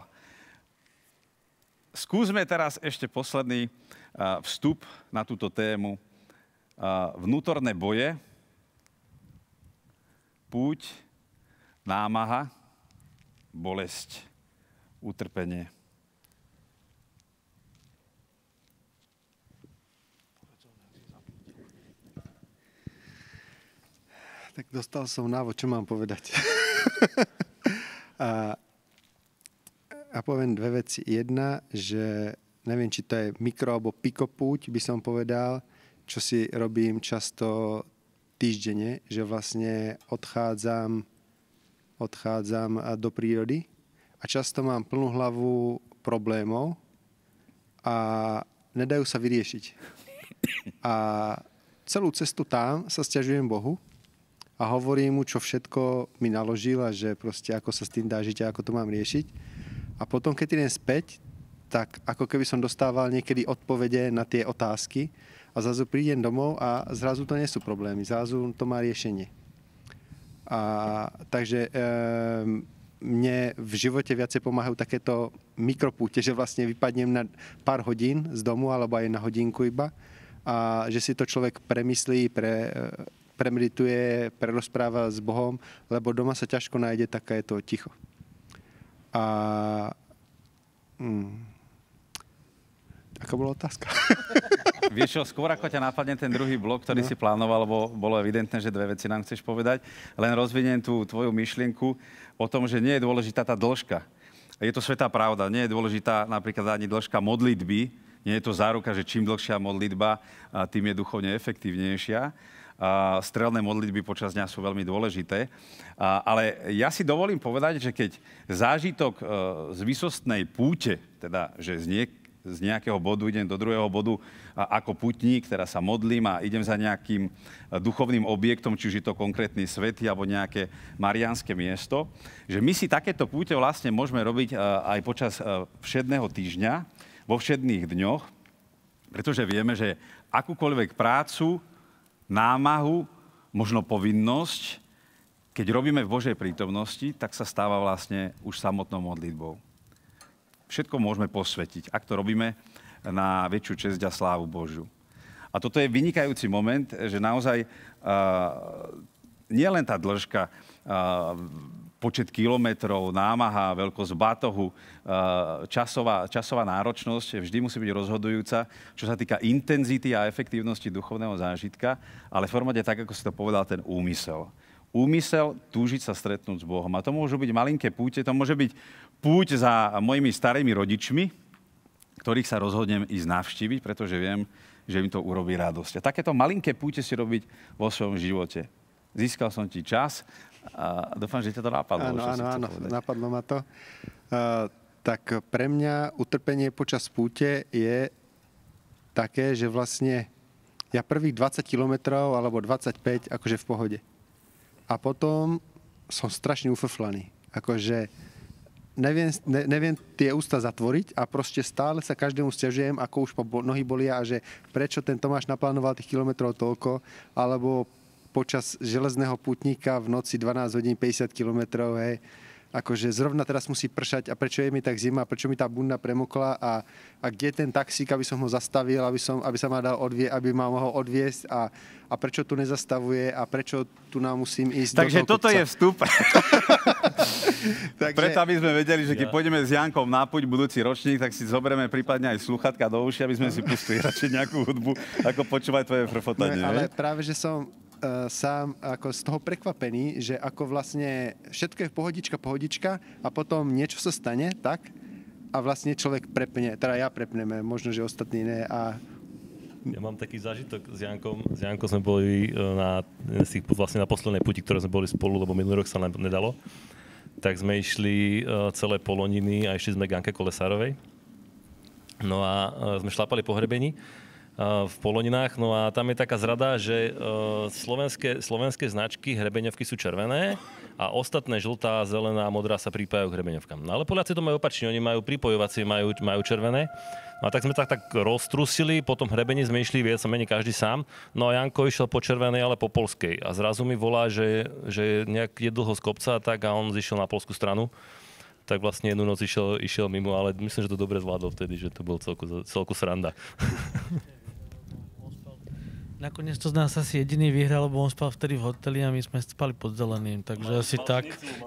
Skúsme teraz ešte posledný uh, vstup na túto tému. Uh, vnútorné boje, púť, námaha, bolesť, utrpenie. Tak dostal som návod, čo mám povedať. a, a poviem dve veci. Jedna, že neviem, či to je mikro alebo pikopúť, by som povedal, čo si robím často týždenne, že vlastne odchádzam, odchádzam do prírody a často mám plnú hlavu problémov a nedajú sa vyriešiť. A celú cestu tam sa sťažujem Bohu, a hovorím mu, čo všetko mi naložil a že proste ako sa s tým dá žiť a ako to mám riešiť. A potom, keď idem späť, tak ako keby som dostával niekedy odpovede na tie otázky a zrazu prídem domov a zrazu to nie sú problémy, zrazu to má riešenie. A takže e, mne v živote viacej pomáhajú takéto mikropúte, že vlastne vypadnem na pár hodín z domu alebo aj na hodinku iba a že si to človek premyslí, pre premedituje, prerozpráva s Bohom, lebo doma sa ťažko nájde takéto ticho. A... Hmm. Aká bola otázka? Vieš čo, skôr ako ťa napadne ten druhý blok, ktorý no. si plánoval, lebo bolo evidentné, že dve veci nám chceš povedať, len rozviniem tú tvoju myšlienku o tom, že nie je dôležitá tá dĺžka. Je to svätá pravda, nie je dôležitá napríklad ani dĺžka modlitby, nie je to záruka, že čím dlhšia modlitba, tým je duchovne efektívnejšia. A strelné modlitby počas dňa sú veľmi dôležité. A, ale ja si dovolím povedať, že keď zážitok e, z výsostnej púte, teda že z, niek- z nejakého bodu idem do druhého bodu a, ako putník, teda sa modlím a idem za nejakým duchovným objektom, či už je to konkrétny svätý alebo nejaké mariánske miesto, že my si takéto púte vlastne môžeme robiť e, aj počas e, všedného týždňa, vo všedných dňoch, pretože vieme, že akúkoľvek prácu, námahu, možno povinnosť, keď robíme v Božej prítomnosti, tak sa stáva vlastne už samotnou modlitbou. Všetko môžeme posvetiť, ak to robíme na väčšiu česť a slávu Božiu. A toto je vynikajúci moment, že naozaj uh, nie len tá dĺžka, uh, počet kilometrov, námaha, veľkosť batohu, časová, časová náročnosť vždy musí byť rozhodujúca, čo sa týka intenzity a efektívnosti duchovného zážitka, ale v formáte tak, ako si to povedal, ten úmysel. Úmysel túžiť sa stretnúť s Bohom. A to môžu byť malinké púte, to môže byť púť za mojimi starými rodičmi, ktorých sa rozhodnem ísť navštíviť, pretože viem, že im to urobí radosť. A takéto malinké púte si robiť vo svojom živote. Získal som ti čas, a dúfam, že ťa to napadlo. Áno, áno, áno, napadlo ma to. Uh, tak pre mňa utrpenie počas púte je také, že vlastne ja prvých dvadsať kilometrov alebo dvadsaťpäť akože v pohode. A potom som strašne ufrflaný. Akože neviem, ne, neviem tie ústa zatvoriť a proste stále sa každému sťažujem, ako už po nohy bolia a že prečo ten Tomáš naplánoval tých kilometrov toľko, alebo počas železného pútnika v noci dvanásť hodín päťdesiat kilometrov, hej. Akože zrovna teraz musí pršať a prečo je mi tak zima, prečo mi tá bunda premokla a, a kde je ten taxík, aby som ho zastavil, aby, som, aby sa ma dal odvie, aby ma mohol odviesť a, a prečo tu nezastavuje a prečo tu nám musím ísť. Takže do toto kopca. je vstup. Takže... Preto, aby sme vedeli, že keď pôjdeme s Jankom na púť budúci ročník, tak si zoberieme prípadne aj slúchatka do uši, aby sme si pustili radšej nejakú hudbu, ako počúvať tvoje frfotanie. No, ale práve, že som sám ako z toho prekvapený, že ako vlastne všetko je pohodička, pohodička a potom niečo sa stane, tak? A vlastne človek prepne, teda ja prepneme, možno, že ostatní ne a... Ja mám taký zážitok s Jankom. S Jankom sme boli na, vlastne na poslednej puti, ktoré sme boli spolu, lebo minulý rok sa nám nedalo. Tak sme išli celé Poloniny a išli sme k Janke Kolesárovej. No a sme šlápali po hrebení v Poloninách, no a tam je taká zrada, že slovenské, slovenské značky hrebeňovky sú červené a ostatné žltá, zelená a modrá sa pripájajú k hrebeňovkám. No ale Poliaci to majú opačne, oni majú pripojovacie, majú, majú červené. No a tak sme tak, tak roztrusili, po tom hrebení sme išli viac a menej každý sám. No a Janko išiel po červenej, ale po polskej. A zrazu mi volá, že, že nejak je dlho z kopca tak a on zišiel na polskú stranu. Tak vlastne jednu noc išiel, išiel mimo, ale myslím, že to dobre zvládol vtedy, že to bol celku, celku sranda. Nakoniec to z nás asi jediný vyhral, lebo on spal vtedy v hoteli a my sme spali pod zeleným, takže Máš asi tak.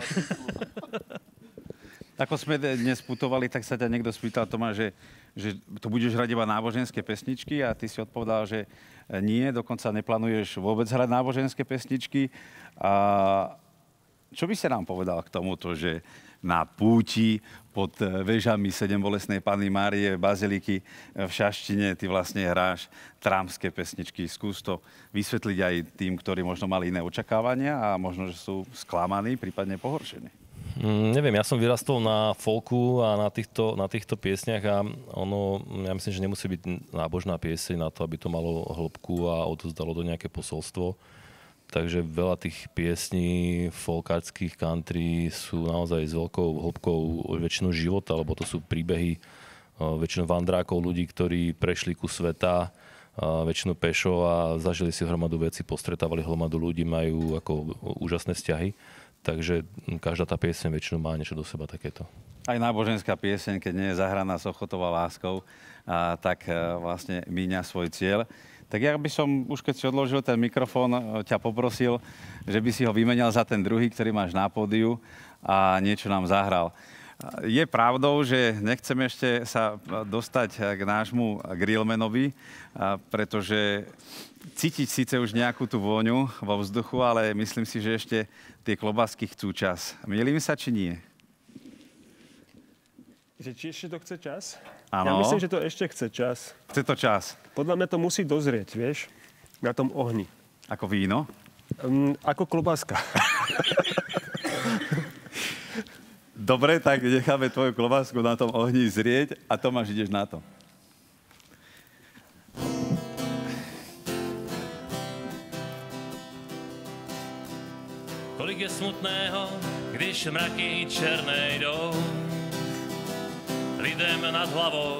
Ako sme dnes putovali, tak sa ťa niekto spýtal, Tomáš, že, že tu budeš hrať iba náboženské pesničky a ty si odpovedal, že nie, dokonca neplánuješ vôbec hrať náboženské pesničky. A čo by si nám povedal k tomuto, že na púti pod vežami Sedembolestnej Panny Márie baziliky v Šaštine ty vlastne hráš trámske pesničky. Skús to vysvetliť aj tým, ktorí možno mali iné očakávania a možno, že sú sklamaní, prípadne pohoršení. Mm, neviem, ja som vyrastol na folku a na týchto, na týchto piesniach a ono, ja myslím, že nemusí byť nábožná pieseň na to, aby to malo hĺbku a odozdalo do nejaké posolstvo. Takže veľa tých piesní folkáckých country sú naozaj s veľkou hĺbkou väčšinou života, lebo to sú príbehy väčšinou vandrákov, ľudí, ktorí prešli ku sveta, väčšinou pešo a zažili si hromadu veci, postretávali hromadu ľudí, majú ako úžasné vzťahy. Takže každá tá pieseň väčšinou má niečo do seba takéto. Aj náboženská pieseň, keď nie je zahraná s ochotou a láskou, a tak vlastne míňa svoj cieľ. Tak ja by som, už keď si odložil ten mikrofón, ťa poprosil, že by si ho vymenil za ten druhý, ktorý máš na pódiu a niečo nám zahral. Je pravdou, že nechcem ešte sa dostať k nášmu grillmanovi, pretože cítiť síce už nejakú tú vôňu vo vzduchu, ale myslím si, že ešte tie klobásky chcú čas. Mýlim sa, či nie? Že či ešte to chce čas? Áno. Ja myslím, že to ešte chce čas. Chce to čas. Podľa mňa to musí dozrieť, vieš, na tom ohni. Ako víno? Um, ako klobáska. Dobre, tak necháme tvoju klobásku na tom ohni zrieť a Tomáš, ideš na to. Kolik je smutného, když mraky černé jdou lidem nad hlavou,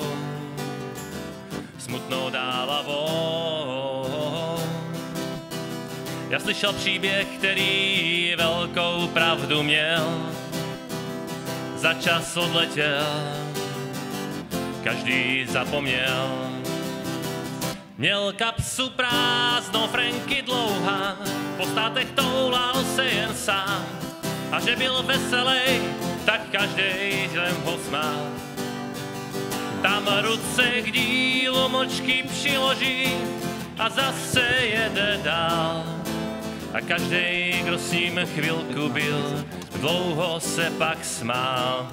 smutnou dálavou. Já slyšel příběh, který velkou pravdu měl. Za čas odletěl, každý zapomněl. Měl kapsu prázdnou, Franky dlouhá, po státech toulal se jen sám. A že byl veselej, tak každej jen ho smál. Tam ruce k dílu mlčky přiloží a zase jede dál. A každej, kdo s ním chvilku byl, dlouho se pak smál.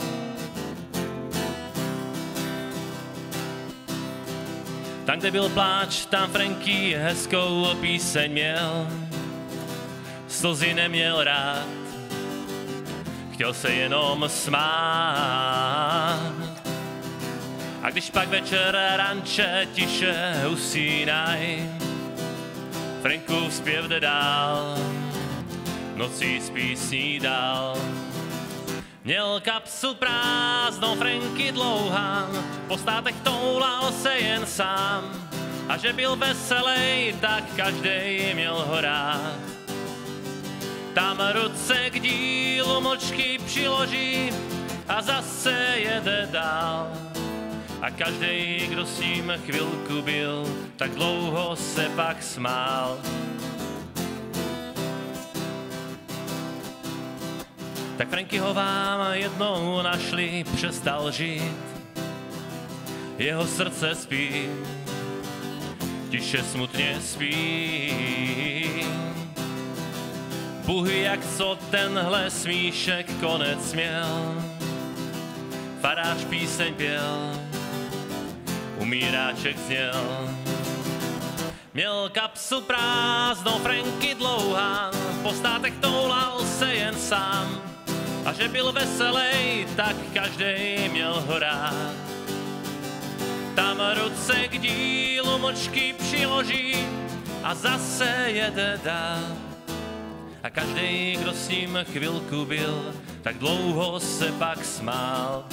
Tam, kde byl pláč, tam Franky hezkou píseň měl. Slzy neměl rád, chtěl se jenom smát. A když pak večer ranče tiše usínaj, Frankův zpěv jde dál, nocí s písní dál. Měl kapsu prázdnou, Franky dlouhá, po státech toulal se jen sám. A že byl veselej, tak každej měl ho rád. Tam ruce k dílu mlčky přiloží a zase jede dál. A každej, kdo s ním chvilku byl, tak dlouho se pak smál. Tak Frankyho vám jednou našli, přestal žít. Jeho srdce spí, tiše smutně spí. Bůh, jak co tenhle smíšek konec měl. Farář píseň pěl, umíráček zněl. Měl kapsu prázdnou, Franky dlouhá, po státech toulal se jen sám. A že byl veselej, tak každej měl ho rád. Tam ruce k dílu mlčky přiloží a zase jede dál. A každej, kdo s ním chvilku byl, tak dlouho se pak smál.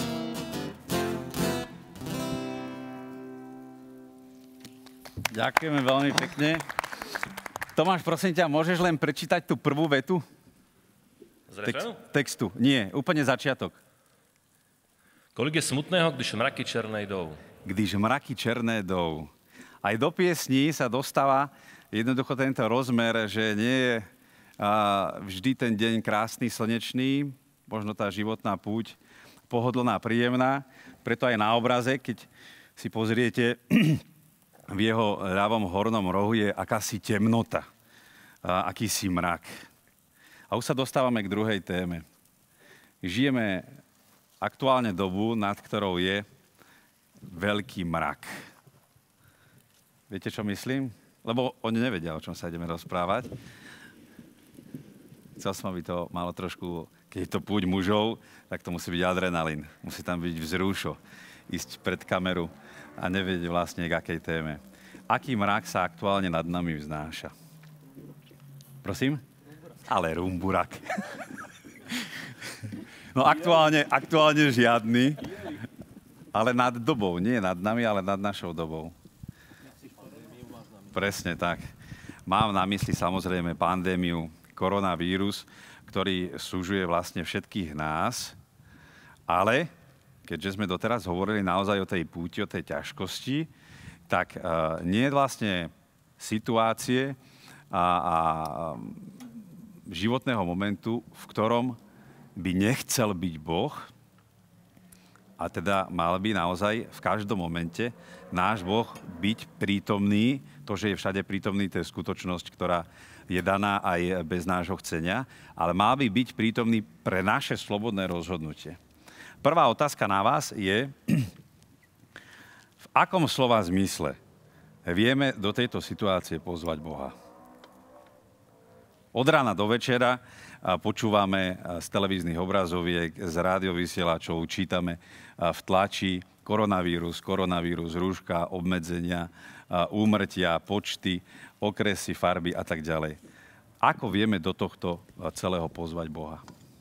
Ďakujeme veľmi pekne. Tomáš, prosím ťa, môžeš len prečítať tú prvú vetu? Z refrénu? Textu. Nie, úplne začiatok. Kolik je smutného, když mraky černé jdou. Když mraky černé jdou. Aj do piesní sa dostáva jednoducho tento rozmer, že nie je a, vždy ten deň krásny, slnečný, možno tá životná púť pohodlná, príjemná. Preto aj na obraze, keď si pozriete, v jeho ľavom hornom rohu je akási temnota, a, akýsi mrak. A už sa dostávame k druhej téme. Žijeme aktuálne dobu, nad ktorou je veľký mrak. Viete, čo myslím? Lebo oni nevedia, o čom sa ideme rozprávať. Chcel som, aby to malo trošku, keď je to púť mužov, tak to musí byť adrenalín. Musí tam byť vzrušo. Ísť pred kameru a nevedieť vlastne k akej téme. Aký mrak sa aktuálne nad nami vznáša? Prosím? Ale rumburak. No aktuálne, aktuálne žiadny, ale nad dobou. Nie nad nami, ale nad našou dobou. Presne tak. Mám na mysli samozrejme pandémiu, koronavírus, ktorý súžuje vlastne všetkých nás, ale keďže sme doteraz hovorili naozaj o tej púti, o tej ťažkosti, tak uh, nie je vlastne situácie a, a životného momentu, v ktorom by nechcel byť Boh, a teda mal by naozaj v každom momente náš Boh byť prítomný. To, že je všade prítomný, to je skutočnosť, ktorá je daná aj bez nášho chcenia, ale mal by byť prítomný pre naše slobodné rozhodnutie. Prvá otázka na vás je, v akom slova zmysle vieme do tejto situácie pozvať Boha? Od rána do večera počúvame z televíznych obrazoviek, z rádiovysielačov, čítame v tlači koronavírus, koronavírus, rúška, obmedzenia, úmrtia, počty, okresy, farby a tak ďalej. Ako vieme do tohto celého pozvať Boha?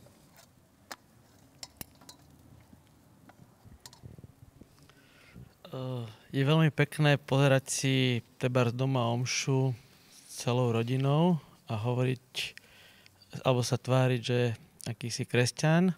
Je veľmi pekné pozerať si tebárs doma omšu s celou rodinou a hovoriť, alebo sa tváriť, že akýsi kresťan,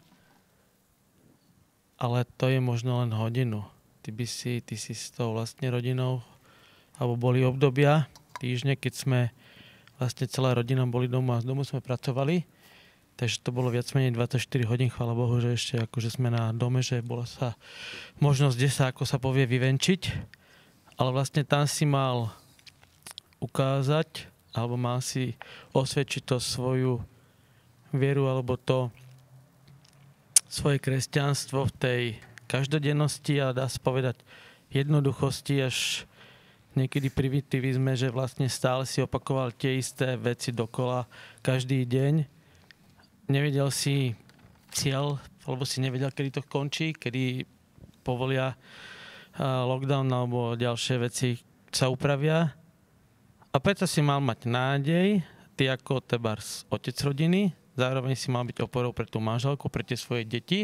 ale to je možno len hodinu. Ty by si, ty si s tou vlastne rodinou, alebo boli obdobia, týždne, keď sme vlastne celá rodina boli doma a z domu sme pracovali, takže to bolo viac menej dvadsaťštyri hodín, chvála Bohu, že ešte akože sme na dome, že bola sa možnosť, kde sa, ako sa povie, vyvenčiť, ale vlastne tam si mal ukázať, alebo mal si osvedčiť to svoju vieru, alebo to svoje kresťanstvo v tej každodennosti a dá sa povedať jednoduchosti až niekedy primitivizme, že vlastne stále si opakoval tie isté veci dokola každý deň. Nevedel si cieľ, alebo si nevedel, kedy to končí, kedy povolia lockdown alebo ďalšie veci sa upravia. A preto si mal mať nádej, ty ako tebárs otec rodiny, zároveň si mal byť oporou pre tú manželku, pre tie svoje deti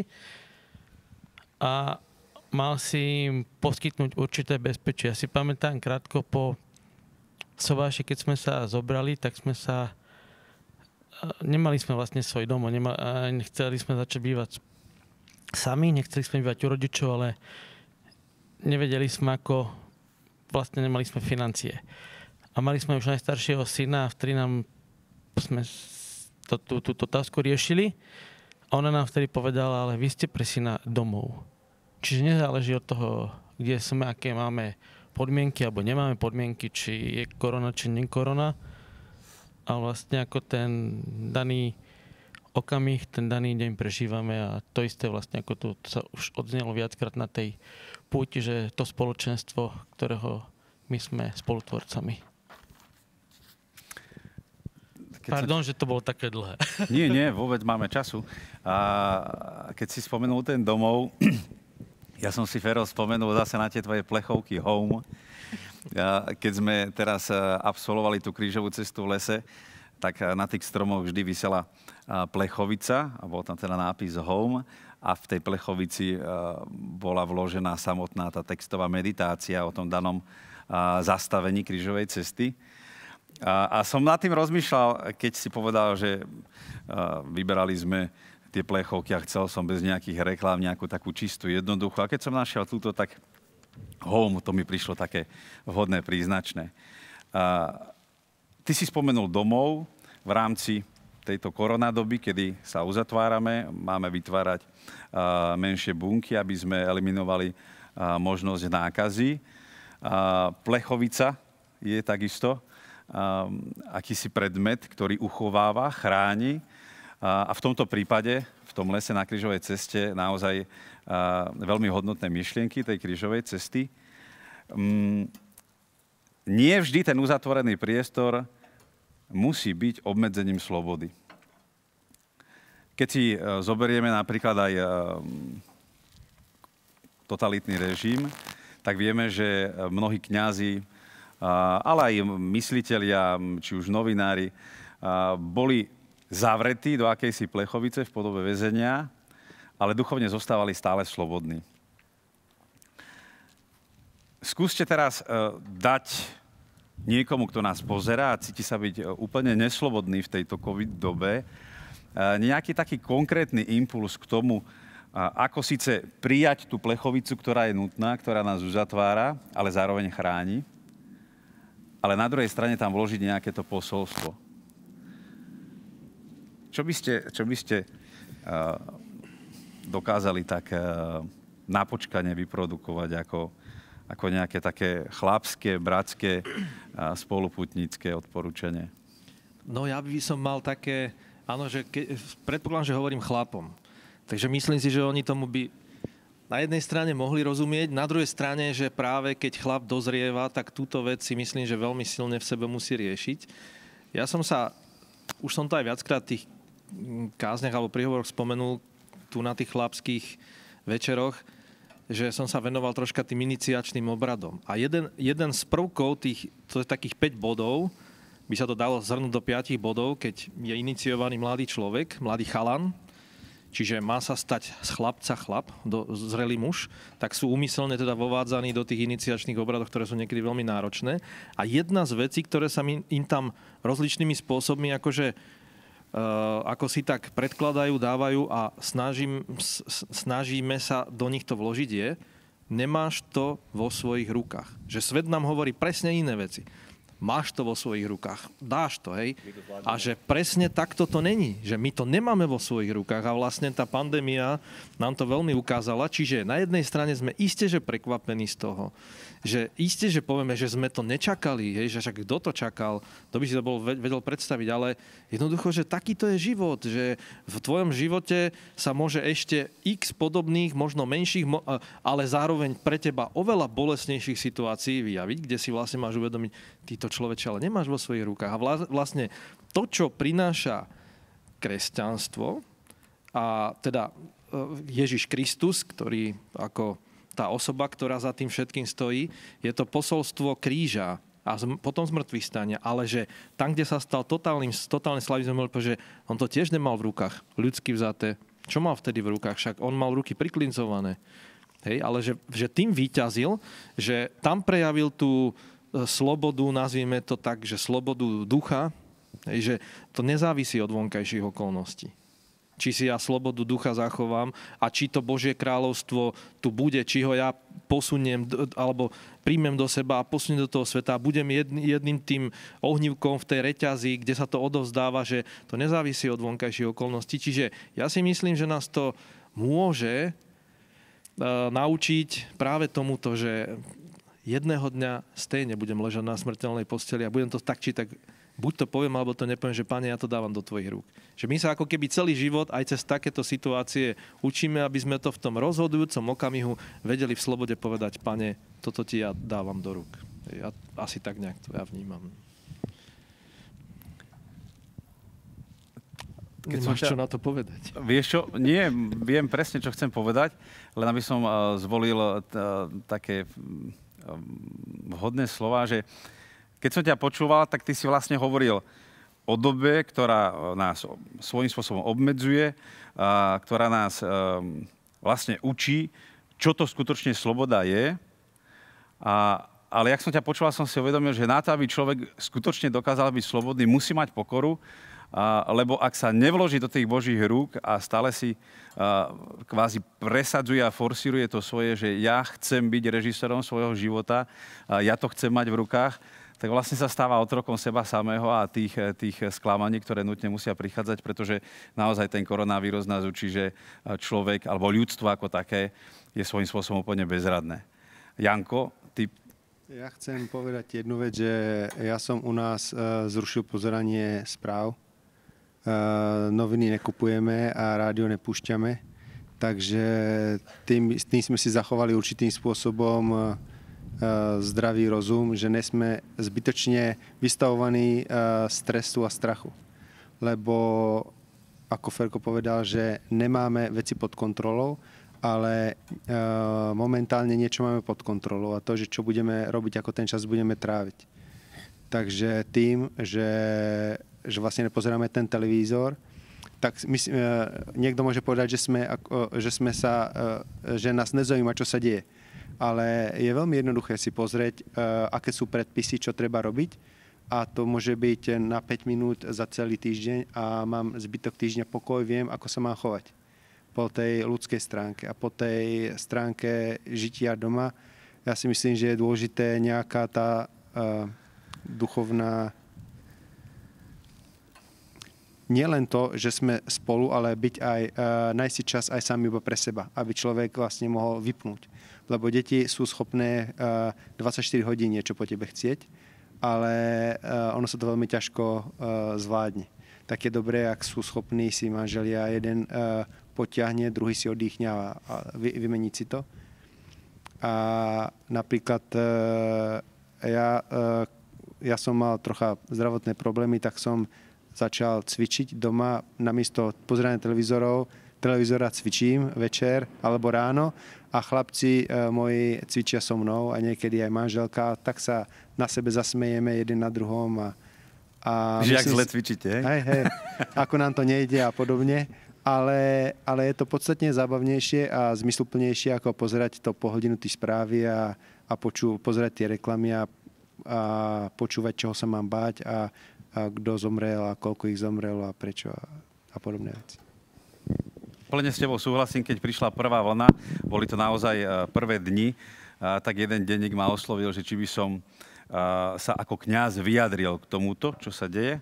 a mal si im poskytnúť určité bezpečie. Ja si pamätám krátko po Sováši, keď sme sa zobrali, tak sme sa... Nemali sme vlastne svoj dom, nechceli sme začať bývať sami, nechceli sme bývať u rodičov, ale nevedeli sme ako... Vlastne nemali sme financie. A mali sme už najstaršieho syna a vtedy nám sme to, tú, túto otázku riešili a ona nám vtedy povedala, ale vy ste pre syna domov. Čiže nezáleží od toho, kde sme, aké máme podmienky, alebo nemáme podmienky, či je korona, či nie korona. A vlastne ako ten daný okamih, ten daný deň prežívame a to isté vlastne, ako tu sa už odznelo viackrát na tej púti, že to spoločenstvo, ktorého my sme spolutvorcami. Keď Pardon, sa... že to bolo také dlhé. Nie, nie, vôbec máme času. A keď si spomenul ten domov, ja som si, Fero, spomenul zase na tie tvoje plechovky home. A keď sme teraz absolvovali tú krížovú cestu v lese, tak na tých stromoch vždy visela plechovica a bol tam teda nápis home a v tej plechovici bola vložená samotná tá textová meditácia o tom danom zastavení krížovej cesty. A, a som nad tým rozmýšľal, keď si povedal, že a, vyberali sme tie plechovky a chcel som bez nejakých reklám nejakú takú čistú, jednoduchú. A keď som našiel túto, tak home, to mi prišlo také vhodné, príznačné. A, ty si spomenul domov v rámci tejto koronadoby, kedy sa uzatvárame, máme vytvárať a, menšie bunky, aby sme eliminovali a, možnosť nákazy. A, plechovica je takisto Um, akýsi predmet, ktorý uchováva, chráni. A, a v tomto prípade, v tom lese na krížovej ceste, naozaj a, veľmi hodnotné myšlienky tej krížovej cesty. Um, nie vždy ten uzatvorený priestor musí byť obmedzením slobody. Keď si uh, zoberieme napríklad aj uh, totalitný režim, tak vieme, že mnohí kňazi ale aj myslitelia, či už novinári, boli zavretí do akejsi plechovice v podobe väzenia, ale duchovne zostávali stále slobodní. Skúste teraz dať niekomu, kto nás pozerá a cíti sa byť úplne neslobodný v tejto covid dobe, nejaký taký konkrétny impuls k tomu, ako síce prijať tú plechovicu, ktorá je nutná, ktorá nás uzatvára, ale zároveň chráni, ale na druhej strane tam vložiť nejaké to posolstvo. Čo by ste, čo by ste uh, dokázali tak uh, na počkanie vyprodukovať ako, ako nejaké také chlapské, bratské, uh, spoluputnícke odporúčanie? No ja by som mal také, áno, že ke, predpokladám, že hovorím chlapom. Takže myslím si, že oni tomu by na jednej strane mohli rozumieť, na druhej strane, že práve keď chlap dozrieva, tak túto vec si myslím, že veľmi silne v sebe musí riešiť. Ja som sa, už som to aj viackrát v tých kázniach alebo príhovoroch spomenul tu na tých chlapských večeroch, že som sa venoval troška tým iniciačným obradom. A jeden, jeden z prvkov tých, to je takých päť bodov, by sa to dalo zhrnúť do piatich bodov, keď je iniciovaný mladý človek, mladý chalan, čiže má sa stať z chlapca chlap, do, zrelý muž, tak sú úmyselne teda vovádzaní do tých iniciačných obradov, ktoré sú niekedy veľmi náročné. A jedna z vecí, ktoré sa im, im tam rozličnými spôsobmi akože Uh, ako si tak predkladajú, dávajú a snažím, s, snažíme sa do nich to vložiť je, nemáš to vo svojich rukách. Že svet nám hovorí presne iné veci. Máš to vo svojich rukách, dáš to, hej. A že presne takto to není, že my to nemáme vo svojich rukách a vlastne tá pandémia nám to veľmi ukázala, čiže na jednej strane sme iste, že prekvapení z toho, že iste, že povieme, že sme to nečakali, hej, že však kto to čakal, to by si to bol vedel predstaviť, ale jednoducho, že takýto je život, že v tvojom živote sa môže ešte x podobných, možno menších, ale zároveň pre teba oveľa bolestnejších situácií vyjaviť, kde si vlastne máš uvedomiť, ty to človeče, ale nemáš vo svojich rukách. A vlastne to, čo prináša kresťanstvo, a teda Ježiš Kristus, ktorý ako tá osoba, ktorá za tým všetkým stojí, je to posolstvo kríža a potom zmrtvých stania, ale že tam, kde sa stal totálnym, totálne slavizmom, že on to tiež nemal v rukách, ľudsky vzaté. Čo mal vtedy v rukách? Však on mal ruky priklincované. Hej, ale že, že tým víťazil, že tam prejavil tú slobodu, nazvime to tak, že slobodu ducha, hej, že to nezávisí od vonkajších okolností. Či si ja slobodu ducha zachovám a či to Božie kráľovstvo tu bude, či ho ja posuniem alebo príjmem do seba a posuniem do toho sveta a budem jedným tým ohnívkom v tej reťazi, kde sa to odovzdáva, že to nezávisí od vonkajších okolností. Čiže ja si myslím, že nás to môže uh, naučiť práve tomuto, že jedného dňa stejne budem ležať na smrteľnej posteli a budem to tak či tak buď to poviem, alebo to nepoviem, že Pane, ja to dávam do tvojich rúk. Že my sa ako keby celý život aj cez takéto situácie učíme, aby sme to v tom rozhodujúcom okamihu vedeli v slobode povedať, Pane, toto ti ja dávam do rúk. Ja asi tak nejak to ja vnímam. Keď Nemáš ťa... čo na to povedať? Vieš čo? Nie, viem presne, čo chcem povedať, len aby som uh, zvolil uh, také uh, vhodné slova, že keď som ťa počúval, tak ty si vlastne hovoril o dobe, ktorá nás svojím spôsobom obmedzuje, a ktorá nás um, vlastne učí, čo to skutočne sloboda je. A, ale jak som ťa počúval, som si uvedomil, že na to, aby človek skutočne dokázal byť slobodný, musí mať pokoru, a, lebo ak sa nevloží do tých Božích rúk a stále si a, kvázi presadzuje a forsíruje to svoje, že ja chcem byť režisérom svojho života, a ja to chcem mať v rukách, tak vlastne sa stáva otrokom seba samého a tých, tých sklamaní, ktoré nutne musia prichádzať, pretože naozaj ten koronavírus nás učí, že človek alebo ľudstvo ako také je svojím spôsobom úplne bezradné. Janko, ty... Ja chcem povedať jednu vec, že ja som u nás uh, zrušil pozeranie správ. Uh, noviny nekupujeme a rádio nepúšťame, takže tým, tým sme si zachovali určitým spôsobom uh, zdravý rozum, že nesme zbytočne vystavovaní stresu a strachu. Lebo, ako Ferko povedal, že nemáme veci pod kontrolou, ale momentálne niečo máme pod kontrolou a to, že čo budeme robiť, ako ten čas budeme tráviť. Takže tým, že, že vlastne nepozeráme ten televízor, tak my, niekto môže povedať, že, sme, že, sme sa, že nás nezaujíma, čo sa deje. Ale je veľmi jednoduché si pozrieť, uh, aké sú predpisy, čo treba robiť. A to môže byť na päť minút za celý týždeň a mám zbytok týždňa pokoj, viem, ako sa mám chovať po tej ľudskej stránke. A po tej stránke žitia doma, ja si myslím, že je dôležité nejaká tá uh, duchovná... Nie len to, že sme spolu, ale byť aj, uh, nájsť si čas aj sám iba pre seba, aby človek vlastne mohol vypnúť. Lebo deti sú schopné uh, dvadsaťštyri hodín niečo po tebe chcieť, ale uh, ono sa to veľmi ťažko uh, zvládne. Tak je dobré, ak sú schopní si manželia, jeden uh, potiahne, druhý si oddychne a, a vy, vymeniť si to. A napríklad uh, ja, uh, ja som mal trocha zdravotné problémy, tak som začal cvičiť doma namiesto pozerania televízorov, televízora cvičím večer alebo ráno a chlapci e, moji cvičia so mnou a niekedy aj manželka, tak sa na sebe zasmejeme jeden na druhom. A, a že jak zle cvičíte, hej? Hej, hej, ako nám to nejde a podobne. ale, ale je to podstatne zábavnejšie a zmysluplnejšie, ako pozerať to po hodinu tí správy a, a poču, pozerať tie reklamy a, a počúvať, čoho sa mám báť a, a kto zomrel a koľko ich zomrelo a prečo a, a podobné veci. Plne s tebou súhlasím, keď prišla prvá vlna, boli to naozaj prvé dni, tak jeden denník ma oslovil, že či by som sa ako kňaz vyjadril k tomuto, čo sa deje.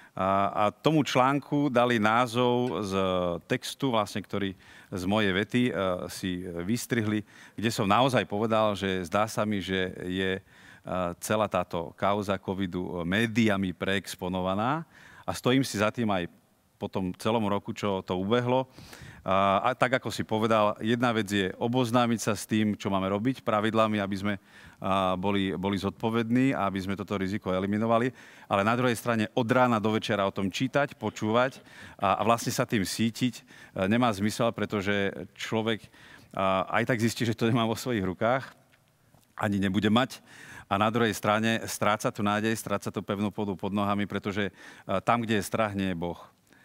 A tomu článku dali názov z textu, vlastne, ktorý z mojej vety si vystrihli, kde som naozaj povedal, že zdá sa mi, že je celá táto kauza covidu médiami preexponovaná a stojím si za tým aj po tom celom roku, čo to ubehlo. A, a tak, ako si povedal, jedna vec je oboznámiť sa s tým, čo máme robiť, pravidlami, aby sme a, boli, boli zodpovední a aby sme toto riziko eliminovali. Ale na druhej strane od rána do večera o tom čítať, počúvať a, a vlastne sa tým sítiť a, nemá zmysel, pretože človek a, aj tak zistí, že to nemá vo svojich rukách, ani nebude mať. A na druhej strane stráca tu nádej, stráca tu pevnú pôdu pod nohami, pretože a, tam, kde je strach, nie je Boh.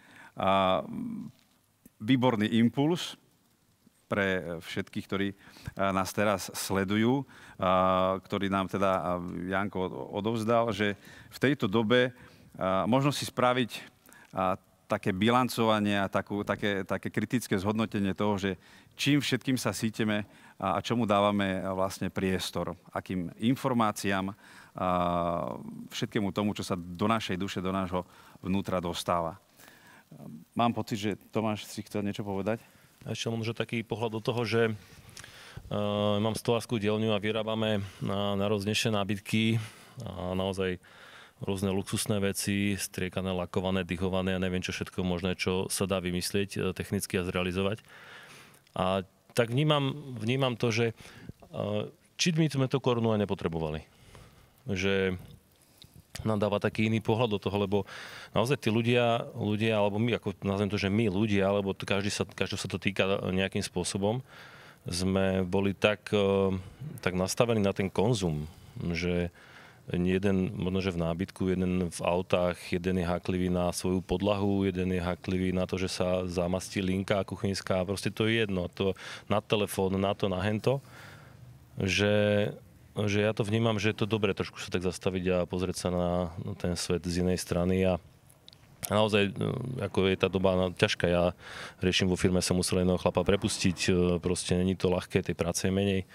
A, výborný impuls pre všetkých, ktorí nás teraz sledujú, ktorý nám teda Janko odovzdal, že v tejto dobe možno si spraviť také bilancovanie a takú, také, také kritické zhodnotenie toho, že čím všetkým sa sítime a čomu dávame vlastne priestor, akým informáciám, všetkému tomu, čo sa do našej duše, do nášho vnútra dostáva. Mám pocit, že Tomáš si chcel niečo povedať? Ešte možno taký pohľad do toho, že uh, mám stolárskú dielňu a vyrábame na, na rôznejšie nábytky a naozaj rôzne luxusné veci, striekané, lakované, dychované a neviem čo všetko možné, čo sa dá vymyslieť technicky a zrealizovať. A tak vnímam, vnímam to, že uh, či my sme to korunu aj nepotrebovali. Že nám dáva taký iný pohľad do toho, lebo naozaj tí ľudia, ľudia alebo my, ako nazvem to, že my ľudia, alebo to, každý sa, každého sa to týka nejakým spôsobom, sme boli tak, tak nastavení na ten konzum, že jeden možno, že v nábytku, jeden v autách, jeden je háklivý na svoju podlahu, jeden je háklivý na to, že sa zamastí linka kuchynská, proste to je jedno, to na telefón, na to, na hento, že že ja to vnímam, že je to dobré trošku sa tak zastaviť a pozrieť sa na ten svet z inej strany a naozaj, ako je tá doba ťažká, ja riešim vo firme, som musel jedného chlapa prepustiť, proste není to ľahké, tej práce je menej,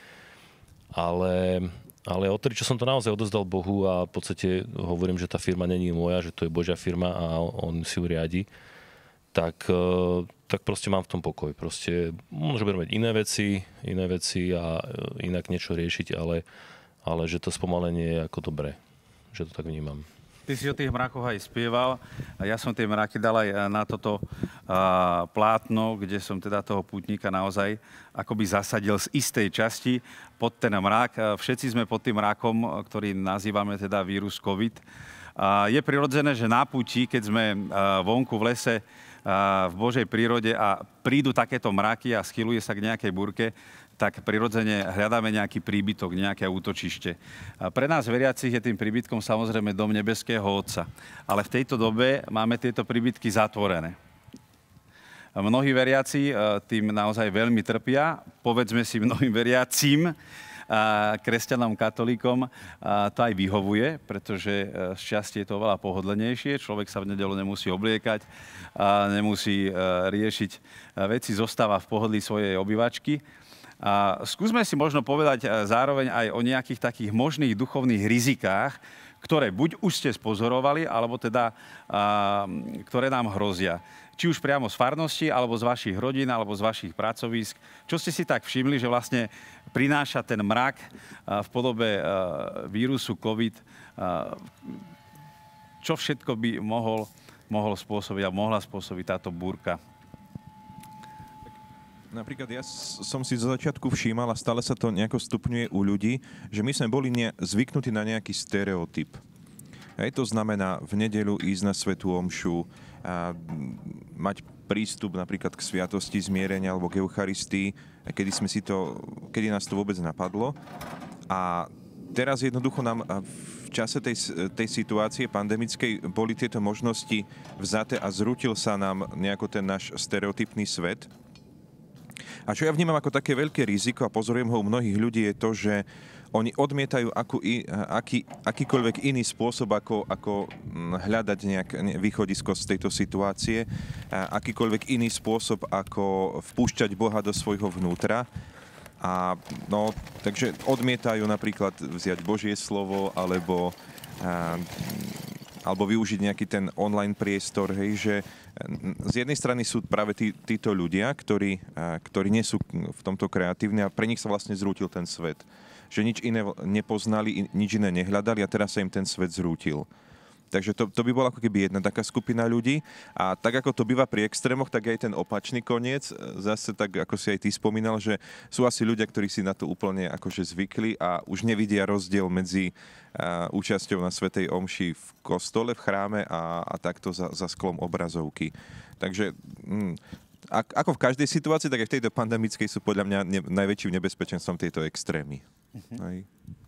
ale, ale odtedy, čo som to naozaj odozdal Bohu a v podstate hovorím, že tá firma není moja, že to je Božia firma a on si ju riadi, tak, tak proste mám v tom pokoj. Proste môže budeme mať iné veci, iné veci a inak niečo riešiť, ale ale že to spomalenie je ako dobré, že to tak vnímam. Ty si o tých mrakoch aj spieval a ja som tie mraky dal aj na toto uh, plátno, kde som teda toho pútnika naozaj akoby zasadil z istej časti pod ten mrak. Všetci sme pod tým mrakom, ktorý nazývame teda vírus COVID. Uh, je prirodzené, že na púti, keď sme uh, vonku v lese, uh, v Božej prírode a prídu takéto mraky a schyluje sa k nejakej búrke, tak prirodzene hľadáme nejaký príbytok, nejaké útočište. Pre nás veriacich je tým príbytkom samozrejme dom nebeského Otca. Ale v tejto dobe máme tieto príbytky zatvorené. Mnohí veriaci tým naozaj veľmi trpia. Povedzme si mnohým veriacím, kresťanom, katolíkom to aj vyhovuje, pretože z časti je to oveľa pohodlnejšie. Človek sa v nedeľu nemusí obliekať, nemusí riešiť veci, zostáva v pohodlí svojej obývačky. A skúsme si možno povedať zároveň aj o nejakých takých možných duchovných rizikách, ktoré buď už ste spozorovali, alebo teda, a, ktoré nám hrozia. Či už priamo z farnosti, alebo z vašich rodín, alebo z vašich pracovísk. Čo ste si tak všimli, že vlastne prináša ten mrak a, v podobe a, vírusu COVID, a, čo všetko by mohol, mohol spôsobiť a mohla spôsobiť táto búrka? Napríklad ja som si zo začiatku všímal a stále sa to nejako stupňuje u ľudí, že my sme boli ne- zvyknutí na nejaký stereotyp. Hej, to znamená v nedeľu ísť na svätú omšu, a mať prístup napríklad k sviatosti zmierenia alebo k Eucharistii, kedy sme si to, kedy nás to vôbec napadlo. A teraz jednoducho nám v čase tej, tej situácie pandemickej boli tieto možnosti vzaté a zrútil sa nám nejako ten náš stereotypný svet. A čo ja vnímam ako také veľké riziko, a pozorujem ho u mnohých ľudí, je to, že oni odmietajú akú, aký, akýkoľvek iný spôsob, ako, ako hľadať nejak východisko z tejto situácie, akýkoľvek iný spôsob, ako vpúšťať Boha do svojho vnútra. A no, takže odmietajú napríklad vziať Božie slovo, alebo, a, alebo využiť nejaký ten online priestor, hej, že z jednej strany sú práve tí, títo ľudia, ktorí, a, ktorí nie sú v tomto kreatívni a pre nich sa vlastne zrútil ten svet. Že nič iné nepoznali, nič iné nehľadali a teraz sa im ten svet zrútil. Takže to, to by bola ako keby jedna taká skupina ľudí. A tak ako to býva pri extrémoch, tak aj ten opačný koniec. Zase tak, ako si aj ty spomínal, že sú asi ľudia, ktorí si na to úplne akože zvykli a už nevidia rozdiel medzi uh, účasťou na svätej omši v kostole, v chráme a, a takto za, za sklom obrazovky. Takže... Mm, ako v každej situácii, tak aj v tejto pandemickej sú podľa mňa ne, najväčším nebezpečenstvom tieto extrémy. Uh-huh.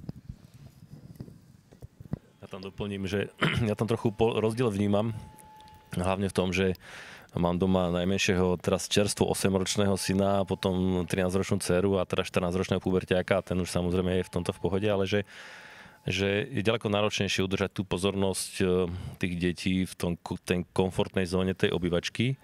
Ja tam doplním, že ja tam trochu rozdiel vnímam, hlavne v tom, že mám doma najmenšieho teraz čerstvo osemročného syna, potom trinásťročnú dceru a teraz štrnásťročného puberťáka a ten už samozrejme je v tomto v pohode, ale že že je ďaleko náročnejšie udržať tú pozornosť tých detí v tom ten komfortnej zóne tej obývačky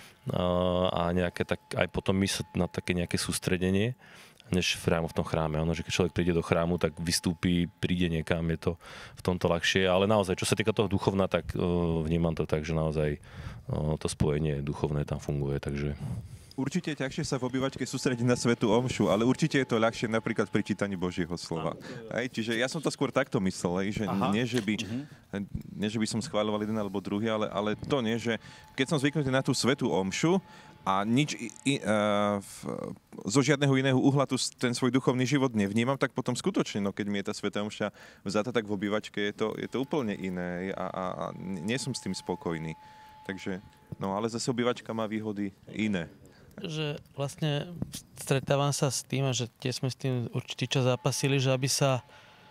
a nejaké tak aj potom mysl na také nejaké sústredenie, než priamo v tom chráme. Ono, že keď človek príde do chrámu, tak vystúpi, príde niekam, je to v tomto ľahšie. Ale naozaj, čo sa týka toho duchovna, tak uh, vnímam to tak, že naozaj uh, to spojenie duchovné tam funguje, takže... Určite je ťažšie sa v obývačke sústrediť na svätú omšu, ale určite je to ľahšie napríklad pri čítaní Božieho slova. Aj, čiže ja som to skôr takto myslel, aj, že nie že, by, uh-huh. nie, že by som schváľoval jeden alebo druhý, ale, ale to nie, že keď som zvyknutý na tú svätú omšu a nič i, i, uh, v, zo žiadneho iného uhla tu ten svoj duchovný život nevnímam, tak potom skutočne, no keď mi je tá svätá omša vzata, tak v obývačke je to, je to úplne iné a, a, a nie som s tým spokojný. Takže, no ale zase obývačka má výhody iné. Že vlastne stretávam sa s tým, a že tie sme s tým určitý čas zápasili, že aby sa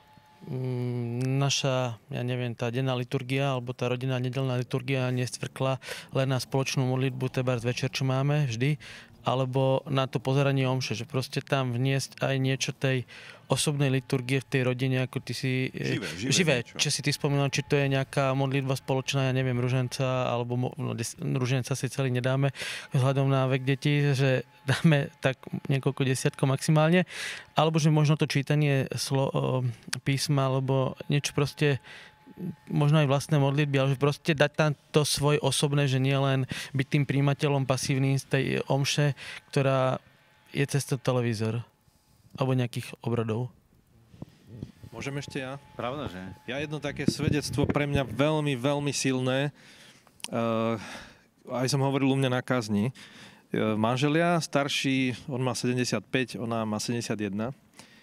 mm, naša, ja neviem, tá denná liturgia alebo tá rodinná nedeľná liturgia nestvrkla len na spoločnú modlitbu, teda večer, čo máme vždy, alebo na to pozeranie omše, že proste tam vniesť aj niečo tej osobnej liturgie v tej rodine, ako ty si... Živé, živé, živé čo si ty spomínal, či to je nejaká modlitba spoločná, ja neviem, ruženca, alebo no, ruženca si celý nedáme vzhľadom na vek detí, že dáme tak niekoľko desiatkov maximálne, alebo že možno to čítanie slo, písma, alebo niečo proste možno aj vlastné modlitby, ale že proste dať tam to svoje osobné, že nie len byť tým príjimateľom pasívnym z tej omše, ktorá je cez ten televízor alebo nejakých obradov. Môžem ešte ja? Pravda, že? Ja jedno také svedectvo pre mňa veľmi, veľmi silné. Uh, aj som hovoril u mňa na kazni. Uh, manželia, starší, on má sedemdesiatpäť, ona má sedemdesiatjeden.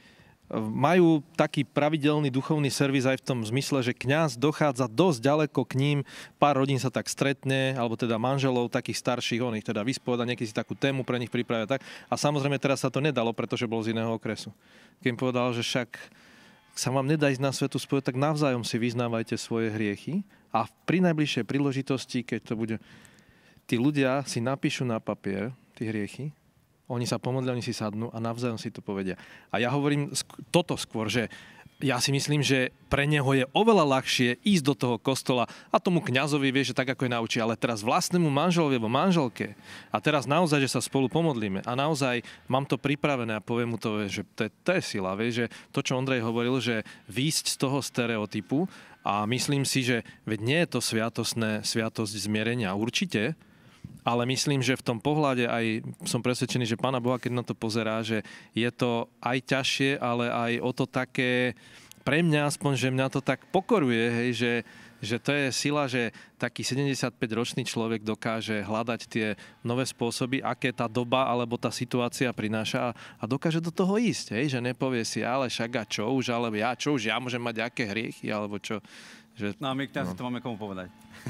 Majú taký pravidelný duchovný servis aj v tom zmysle, že kňaz dochádza dosť ďaleko k ním, pár rodín sa tak stretne, alebo teda manželov takých starších, on ich teda vyspoveda, niekedy si takú tému pre nich pripravia tak. A samozrejme teraz sa to nedalo, pretože bol z iného okresu. Keď im povedal, že však sa vám nedá ísť na svätú spoveď, tak navzájom si vyznávajte svoje hriechy a pri najbližšej príležitosti, keď to bude, tí ľudia si napíšu na papier tie hriechy, oni sa pomodlia, oni si sadnú a navzájom si to povedia. A ja hovorím toto skôr, že ja si myslím, že pre neho je oveľa ľahšie ísť do toho kostola a tomu kňazovi vie, že tak ako je naučí, ale teraz vlastnému manželovi alebo manželke a teraz naozaj, že sa spolu pomodlíme a naozaj mám to pripravené a poviem mu to, že to je, to je sila, vie, že to, čo Ondrej hovoril, že výjsť z toho stereotypu a myslím si, že veď nie je to sviatostné, sviatosť zmierenia určite, ale myslím, že v tom pohľade aj som presvedčený, že Pána Boha, keď na to pozerá, že je to aj ťažšie, ale aj o to také, pre mňa aspoň, že mňa to tak pokoruje, hej, že, že to je sila, že taký sedemdesiatpäťročný človek dokáže hľadať tie nové spôsoby, aké tá doba alebo tá situácia prináša a dokáže do toho ísť, hej, že nepovie si, ale však a čo už, alebo ja čo už, ja môžem mať aké hriechy, alebo čo. Že, no a my kňazi no. to máme komu povedať.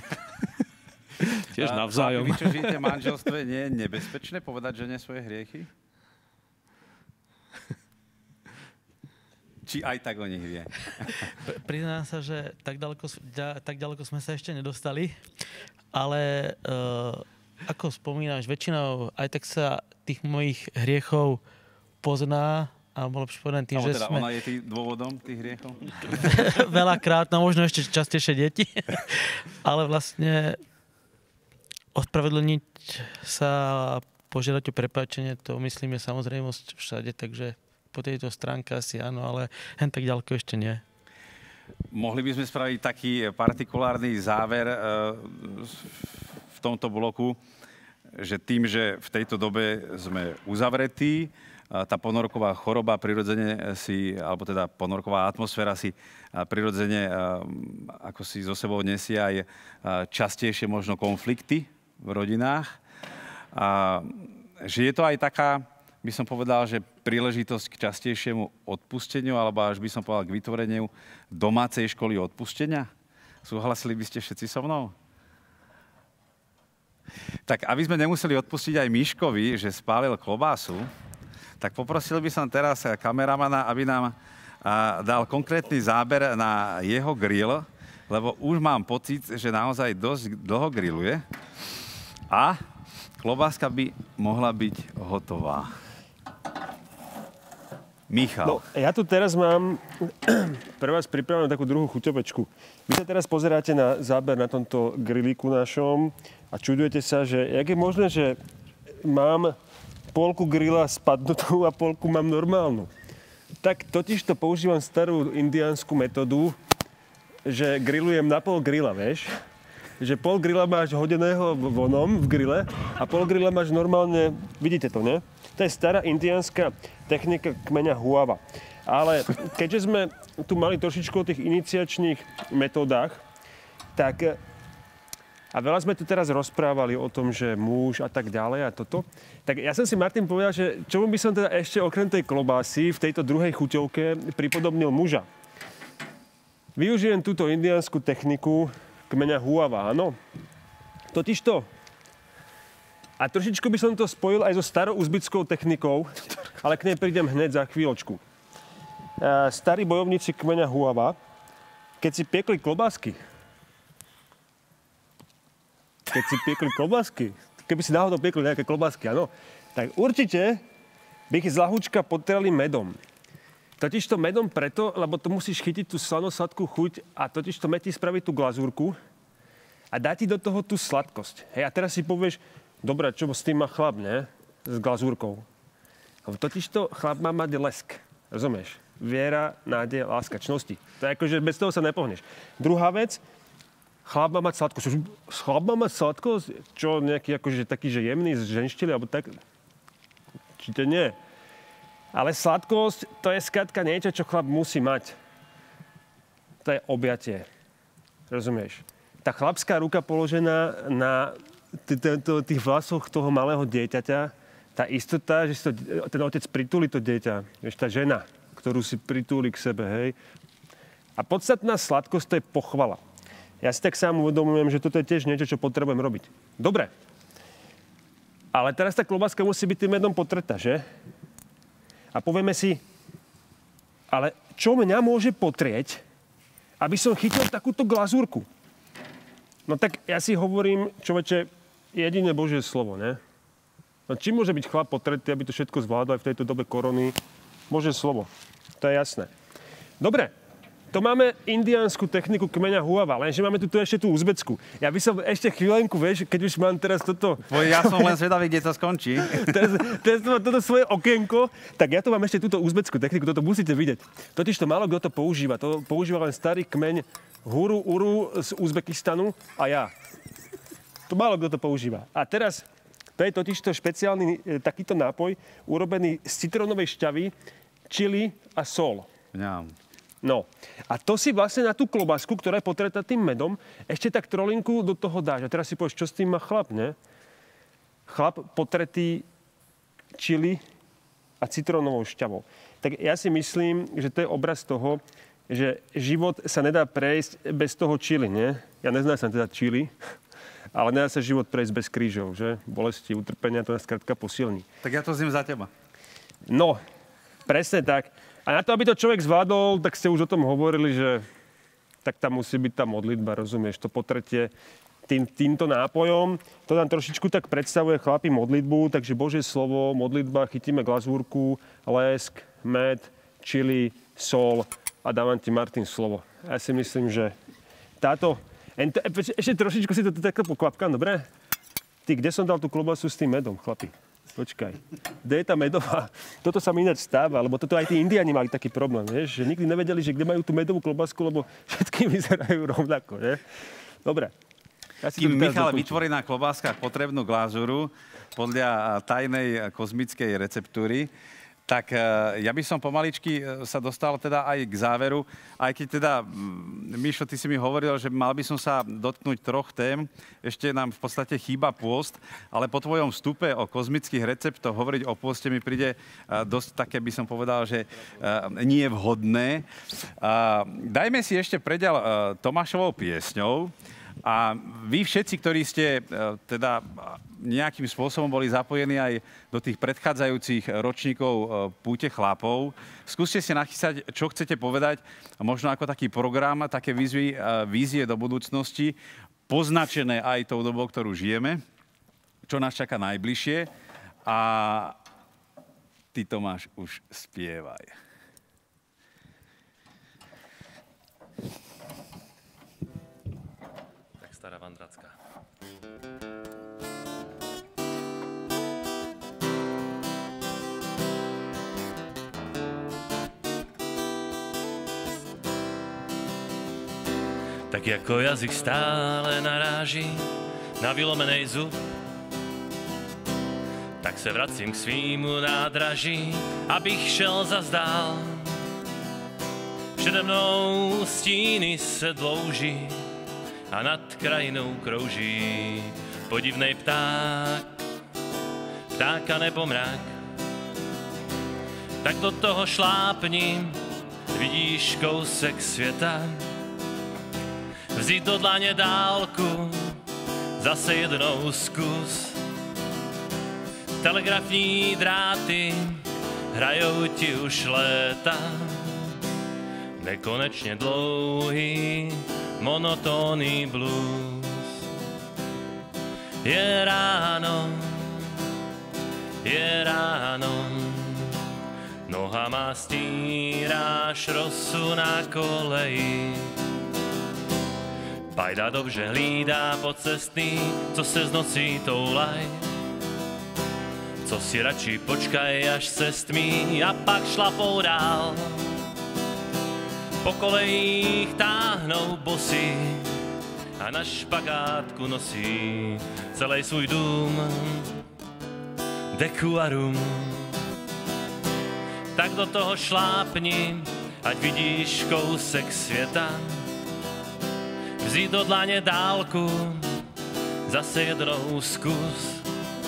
Tiež navzájom. A vy, čo žijete v manželstve, nie je nebezpečné povedať žene svoje hriechy? či aj tak o nich vie. Priznám sa, že tak ďaleko, tak ďaleko sme sa ešte nedostali, ale uh, ako spomínaš, väčšinou aj tak sa tých mojich hriechov pozná, alebo lepšie povedané tým, že teda sme... ona je tým dôvodom tých hriechov? Veľakrát, no možno ešte častejšie deti, ale vlastne ospravedlniť sa a požiadať o prepáčenie, to myslím je samozrejmosť všade, takže po tejto stránke asi áno, ale hen tak ďaleko ešte nie. Mohli by sme spraviť taký partikulárny záver v tomto bloku, že tým, že v tejto dobe sme uzavretí, tá ponorková choroba prirodzene si, alebo teda ponorková atmosféra si prirodzene ako si zo sebou nesie aj častejšie možno konflikty v rodinách. A že je to aj taká, by som povedal, že príležitosť k častejšiemu odpusteniu, alebo až by som povedal k vytvoreniu domácej školy odpustenia? Súhlasili by ste všetci so mnou? Tak aby sme nemuseli odpustiť aj Miškovi, že spálil klobásu, tak poprosil by som teraz kameramana, aby nám dal konkrétny záber na jeho grill, lebo už mám pocit, že naozaj dosť dlho grilluje. A klobáska by mohla byť hotová. Michal. No, ja tu teraz mám pre vás pripravenú takú druhú chuťovečku. Vy sa teraz pozeráte na záber na tomto grilíku našom a čudujete sa, že jak je možné, že mám polku grilla spadnutú a polku mám normálnu. Tak totiž to používam starú indiánsku metódu, že grillujem na pol grilla, vieš? Že pol grilla máš hodeného vonom v grille a pol grilla máš normálne, vidíte to, ne? To je stará indiánska technika kmeňa huava. Ale keďže sme tu mali trošičku o tých iniciačných metódach, tak a veľa sme tu teraz rozprávali o tom, že muž a tak ďalej a toto, tak ja som si, Martin, povedal, že čomu by som teda ešte okrem tej klobásy v tejto druhej chuťovke pripodobnil muža. Využijem túto indiánsku techniku kmeňa huava, áno? Totižto. A trošičku by som to spojil aj so starouzbickou technikou, ale k nej prídem hneď za chvíľočku. Starí bojovníci kmeňa huava, keď si piekli klobásky, keď si piekli klobásky, keby si náhodou piekli nejaké klobásky, áno, tak určite by ich z lahúčka potreli medom. Totižto medom preto, lebo to musíš chytiť tú slanosladkú chuť a totižto med ti spraviť tú glazúrku a dá ti do toho tú sladkosť. Hej, a teraz si povieš, dobre, čo s tým má chlap, ne? S glazúrkou. Totižto chlap má mať lesk, rozumieš? Viera, nádej, láska, čnosti. To je akože bez toho sa nepohneš. Druhá vec, chlap má mať sladkosť. Chlap má mať sladkosť? Čo, nejaký akože taký, že jemný z ženštily, alebo tak? Či to nie? Ale sladkosť, to je skrátka niečo, čo chlap musí mať. To je objatie. Rozumieš? Tá chlapská ruka položená na tých vlasoch toho malého dieťaťa, tá istota, že si to, ten otec pritúli to dieťa, vieš, tá žena, ktorú si pritúli k sebe, hej. A podstatná sladkosť, to je pochvala. Ja si tak sám uvedomujem, že toto je tiež niečo, čo potrebujem robiť. Dobre. Ale teraz tá klobáska musí byť tým medom potretá, že? A povieme si, ale čo mňa môže potrieť, aby som chytil takúto glazúrku? No tak ja si hovorím, človeče, jediné Božie slovo, ne? No čím môže byť chlap potretý, aby to všetko zvládol aj v tejto dobe korony? Božie slovo. To je jasné. Dobre. To máme indiánsku techniku kmeňa huava, lenže máme tu ešte tú uzbeckú. Ja by som ešte chvíľenku, vieš, keď už mám teraz toto... Ja som len zvedavý, kde to skončí. teraz, teraz toto svoje okienko, tak ja tu mám ešte túto uzbeckú techniku, toto musíte vidieť. Totiž to málo kto to používa. To používa len starý kmeň Huru Uru z Uzbekistanu a ja. To málo kto to používa. A teraz, to je totiž to špeciálny e, takýto nápoj, urobený z citrónovej šťavy, čili a sol. Ňam. No, a to si vlastne na tú klobásku, ktorá je potretá tým medom, ešte tak trolinku do toho dáš. A teraz si povieš, čo s tým má chlap, ne? Chlap potretý čili a citrónovou šťavou. Tak ja si myslím, že to je obraz toho, že život sa nedá prejsť bez toho čili, ne? Ja neznám sa teda čili, ale nedá sa život prejsť bez krížov, že? Bolesti, utrpenia, to nás skrátka posilní. Tak ja to zním za teba. No, presne tak. A na to, aby to človek zvládol, tak ste už o tom hovorili, že tak tam musí byť tá modlitba, rozumieš? To po tretie tým, týmto nápojom. To tam trošičku tak predstavuje chlapi modlitbu, takže Božie slovo, modlitba, chytíme glazúrku, lesk, med, čili, sol a dávam ti, Martin, slovo. Ja si myslím, že táto... Ešte trošičku si to takto pokvapkám, dobre? Ty, kde som dal tú klobasu s tým medom, chlapi? Počkaj. Kde je tá medová? Toto sa mi ináč stáva, lebo toto aj tí Indiani mali taký problém, vieš? Že nikdy nevedeli, že kde majú tú medovú klobasku, lebo všetky vyzerajú rovnako, ne? Dobre. Ja si Kým Michal vytvorí na klobáskach potrebnú glázuru podľa tajnej kozmickej receptúry, tak ja by som pomaličky sa dostal teda aj k záveru, aj keď teda, Mišo, ty si mi hovoril, že mal by som sa dotknúť troch tém, ešte nám v podstate chýba pôst, ale po tvojom vstupe o kozmických receptoch hovoriť o pôste mi príde dosť také, by som povedal, že nie je vhodné. Dajme si ešte prediaľ Tomášovou piesňou. A vy všetci, ktorí ste teda nejakým spôsobom boli zapojení aj do tých predchádzajúcich ročníkov Púte chlapov, skúste si nachystať, čo chcete povedať, možno ako taký program, také výzvy, vízie do budúcnosti, poznačené aj tou dobou, ktorú žijeme, čo nás čaká najbližšie. A ty, Tomáš, už spievaj. Stará Vandracká. Tak ako jazyk stále naráži na vylomenej zub, tak se vracím k svýmu nádraží, abych šel zazdál. Přede mnou stíny se dlouží a nad krajinou krouží podivnej pták, ptáka nebo mrak. Tak do toho šlápni, vidíš kousek světa, vzít do dlaně dálku, zase jednou zkus. Telegrafní dráty hrajou ti už léta, nekonečně dlouhý monotónny blues. Je ráno, je ráno, nohama stíráš rosu na koleji. Pajda dobře hlídá pocestný, co se z nocí toulaj. Co si radši počkaj, až se stmí a pak šlapou dál. Po kolejích táhnou bosy a na špagátku nosí celý svůj dům, deku a rum. Tak do toho šlápni, ať vidíš kousek světa, vzít do dlaně dálku, zase jednou zkus.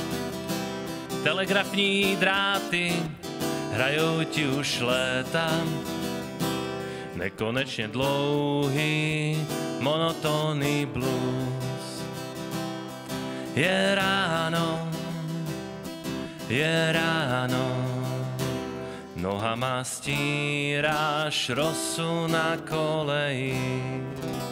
Telegrafní dráty hrajou ti už léta, nekonečně dlouhý monotónny blues. Je ráno, je ráno, nohama stíráš rosu na koleji.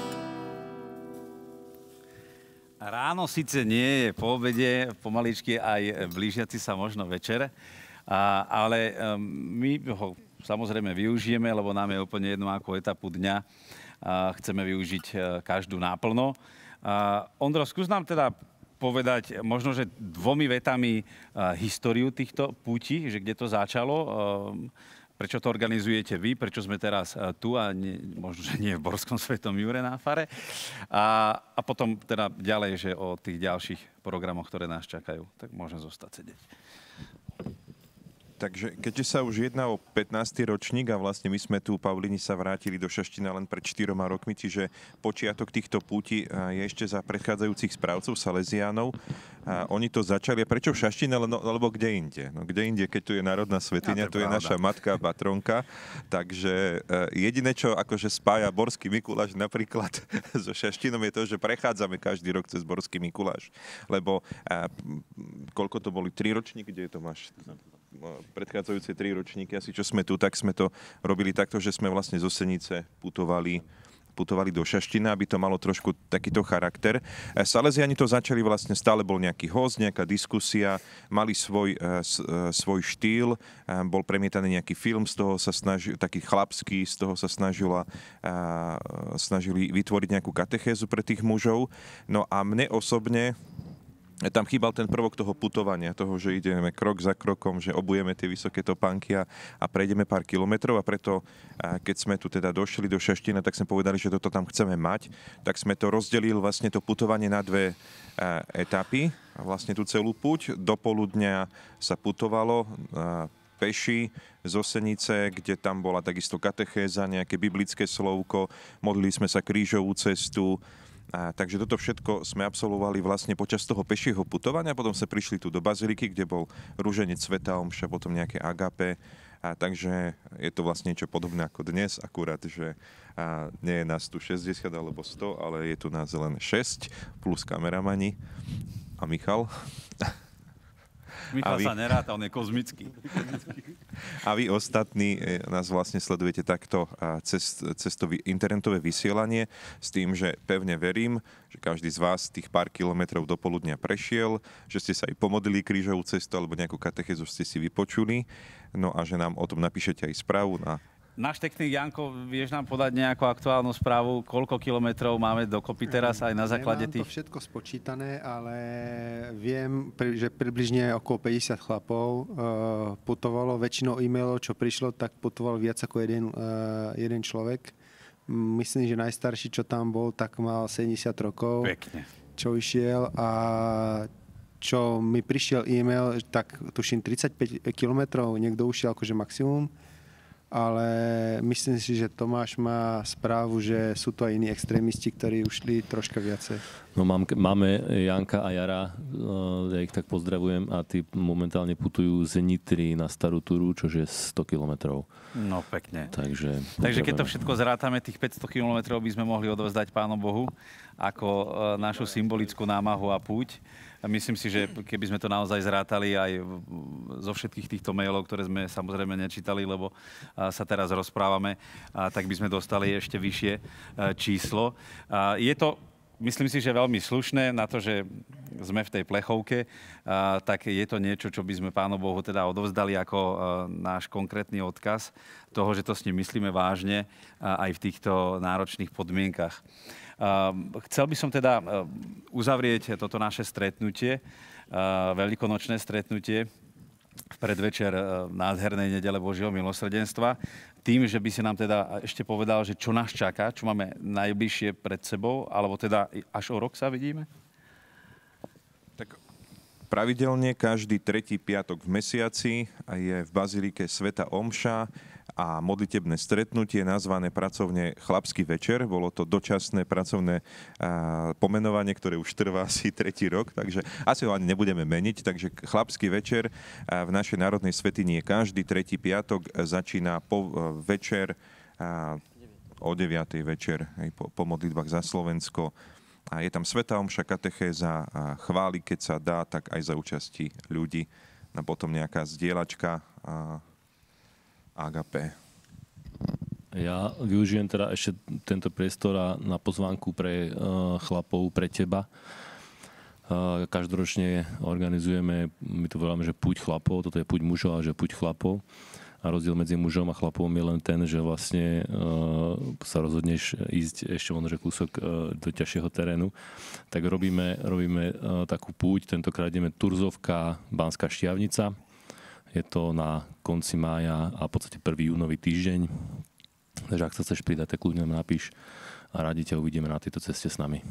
Ráno síce nie je, po obede pomaličky aj blížiaci sa možno večer, a, ale um, my ho samozrejme využijeme, lebo nám je úplne jedno akú etapu dňa a chceme využiť každú náplno. A Ondro, skús nám teda povedať možno, že dvomi vetami históriu týchto púti, že kde to začalo, prečo to organizujete vy, prečo sme teraz tu a nie, možno, že nie v Borskom Svetom Jure na fare. A, a potom teda ďalej, že o tých ďalších programoch, ktoré nás čakajú. Tak môžem zostať sedieť. Takže keďže sa už jedná o pätnásty ročník a vlastne my sme tu, Paulíni, sa vrátili do Šaštína len pred štyroma rokmi, čiže počiatok týchto púti je ešte za predchádzajúcich správcov Salesiánov. A oni to začali. A prečo v Šaštíne, alebo kde inde? No kde inde, keď tu je národná svätyňa, tu je naša matka, patronka. Takže jediné, čo akože spája Borský Mikuláš napríklad so Šaštínom, je to, že prechádzame každý rok cez Borský Mikuláš. Lebo a, koľko to boli? Tri ročníky? Kde je Tomáš? predchádzajúce tri ročníky, asi čo sme tu, tak sme to robili takto, že sme vlastne zo Senice putovali putovali do Šaština, aby to malo trošku takýto charakter. Salesiani to začali vlastne, stále bol nejaký host, nejaká diskusia, mali svoj, svoj štýl, bol premietaný nejaký film, z toho sa snažil, taký chlapský, z toho sa snažila, snažili vytvoriť nejakú katechézu pre tých mužov. No a mne osobne tam chýbal ten prvok toho putovania, toho, že ideme krok za krokom, že obujeme tie vysoké topánky a, a prejdeme pár kilometrov a preto, a keď sme tu teda došli do Šaština, tak sme povedali, že toto tam chceme mať, tak sme to rozdelili vlastne to putovanie na dve a, etapy, a vlastne tú celú púť. Do poludnia sa putovalo a, peši zo Senice, kde tam bola takisto katechéza, nejaké biblické slovko, modlili sme sa krížovú cestu. A, takže toto všetko sme absolvovali vlastne počas toho pešieho putovania, potom sme prišli tu do Baziliky, kde bol rúženec svätá omša, potom nejaké agape, a takže je to vlastne niečo podobné ako dnes, akurát, že a, nie je nás tu šesťdesiat alebo sto, ale je tu nás len šesť plus kameramani a Michal. Michal vy, sa neráta, on je kozmický. A vy ostatní nás vlastne sledujete takto cez, cez to internetové vysielanie s tým, že pevne verím, že každý z vás tých pár kilometrov do poludnia prešiel, že ste sa aj pomodlili krížovú cestu alebo nejakú katechézu ste si vypočuli, no a že nám o tom napíšete aj správu na Náš technik Janko, vieš nám podať nejakú aktuálnu správu, koľko kilometrov máme dokopy teraz aj na základe Nemám tých... to všetko spočítané, ale viem, že približne okolo päťdesiat chlapov uh, putovalo. Väčšinou e-mailov, čo prišlo, tak putoval viac ako jeden, uh, jeden človek. Myslím, že najstarší, čo tam bol, tak mal sedemdesiat rokov. Pekne. Čo išiel a čo mi prišiel e-mail, tak tuším tridsaťpäť kilometrov, niekto ušiel akože maximum. Ale myslím si, že Tomáš má správu, že sú to aj iní extrémisti, ktorí ušli troška viacej. No mám, máme Janka a Jara, ja ich tak pozdravujem, a tí momentálne putujú z Nitry na Starú Turu, čo je sto kilometrov. No pekne. Takže, Takže keď to všetko zrátame, tých päťsto kilometrov by sme mohli odovzdať Pánu Bohu ako našu symbolickú námahu a púť. A myslím si, že keby sme to naozaj zrátali aj zo všetkých týchto mailov, ktoré sme samozrejme nečítali, lebo sa teraz rozprávame, tak by sme dostali ešte vyššie číslo. Je to, myslím si, že veľmi slušné na to, že sme v tej plechovke, tak je to niečo, čo by sme Pánu Bohu teda odovzdali ako náš konkrétny odkaz toho, že to s ním myslíme vážne aj v týchto náročných podmienkach. Chcel by som teda uzavrieť toto naše stretnutie, veľkonočné stretnutie v predvečer nádhernej nedele Božieho milosrdenstva, tým, že by si nám teda ešte povedal, že čo nás čaká, čo máme najbližšie pred sebou, alebo teda až o rok sa vidíme? Tak pravidelne každý tretí piatok v mesiaci je v Bazilike svätá omša a modlitebné stretnutie nazvané pracovne Chlapský večer. Bolo to dočasné pracovné a, pomenovanie, ktoré už trvá asi tretí rok, takže asi ho ani nebudeme meniť. Takže Chlapský večer a, v našej národnej svätyni je každý tretí piatok, začína po a, večer a, o deviatej večer aj po, po modlitbách za Slovensko. A je tam svätá omša, katechéza a chvály, keď sa dá, tak aj za účasti ľudí. A potom nejaká zdieľačka a agape. Ja využijem teda ešte tento priestor a na pozvánku pre uh, chlapov, pre teba. Uh, každoročne organizujeme, my to voláme, že púť chlapov, toto je púť mužov, ale že púť chlapov. A rozdiel medzi mužom a chlapom je len ten, že vlastne uh, sa rozhodneš ísť ešte možno, že kúsok uh, do ťažšieho terénu. Tak robíme, robíme uh, takú púť, tentokrát ideme Turzovka, Banská Štiavnica. Je to na konci mája a v podstate prvý júnový týždeň. Takže ak sa chceš pridať, tak ľuďom napíš a radi ťa uvidíme na tejto ceste s nami.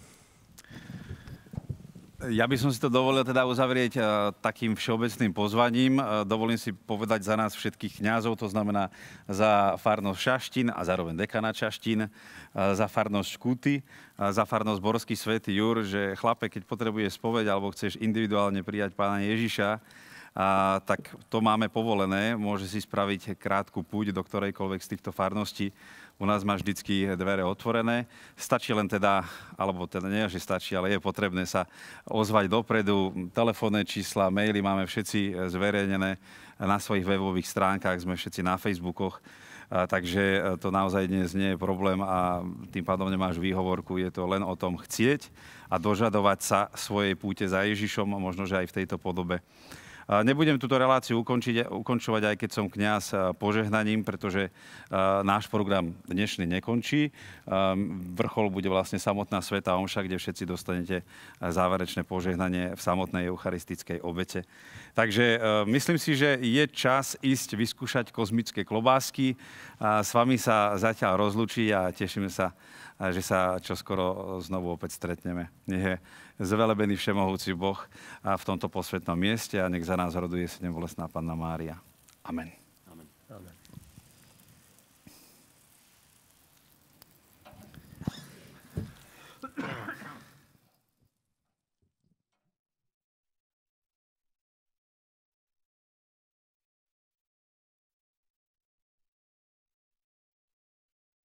Ja by som si to dovolil teda uzavrieť uh, takým všeobecným pozvaním. Uh, dovolím si povedať za nás všetkých kňazov, to znamená za farnosť Šaštín a zároveň dekanát Šaštín, uh, za farnosť Škúty, uh, za farnosť Borský svätý Jur, že chlape, keď potrebuje spoveď alebo chceš individuálne prijať Pána Ježiša, a, tak to máme povolené. Môže si spraviť krátku púť do ktorejkoľvek z týchto farností. U nás má vždycky dvere otvorené. Stačí len teda, alebo teda nie, že stačí, ale je potrebné sa ozvať dopredu. Telefónne čísla, maily máme všetci zverejnené na svojich webových stránkach, sme všetci na Facebookoch. A, takže to naozaj dnes nie je problém a tým pádom nemáš výhovorku. Je to len o tom chcieť a dožadovať sa svojej púte za Ježišom, možno, že aj v tejto podobe. Nebudem túto reláciu ukončiť, ukončovať, aj keď som kňaz, požehnaním, pretože náš program dnešný nekončí. Vrchol bude vlastne samotná svätá omša, kde všetci dostanete záverečné požehnanie v samotnej eucharistickej obete. Takže myslím si, že je čas ísť vyskúšať kozmické klobásky. S vami sa zatiaľ rozlúčiť a tešíme sa, že sa čoskoro znovu opäť stretneme. Nech je zvelebený všemohúci Boh a v tomto posvätnom mieste a nech za nás roduje sedembolestná Panna Mária. Amen. Amen. Amen.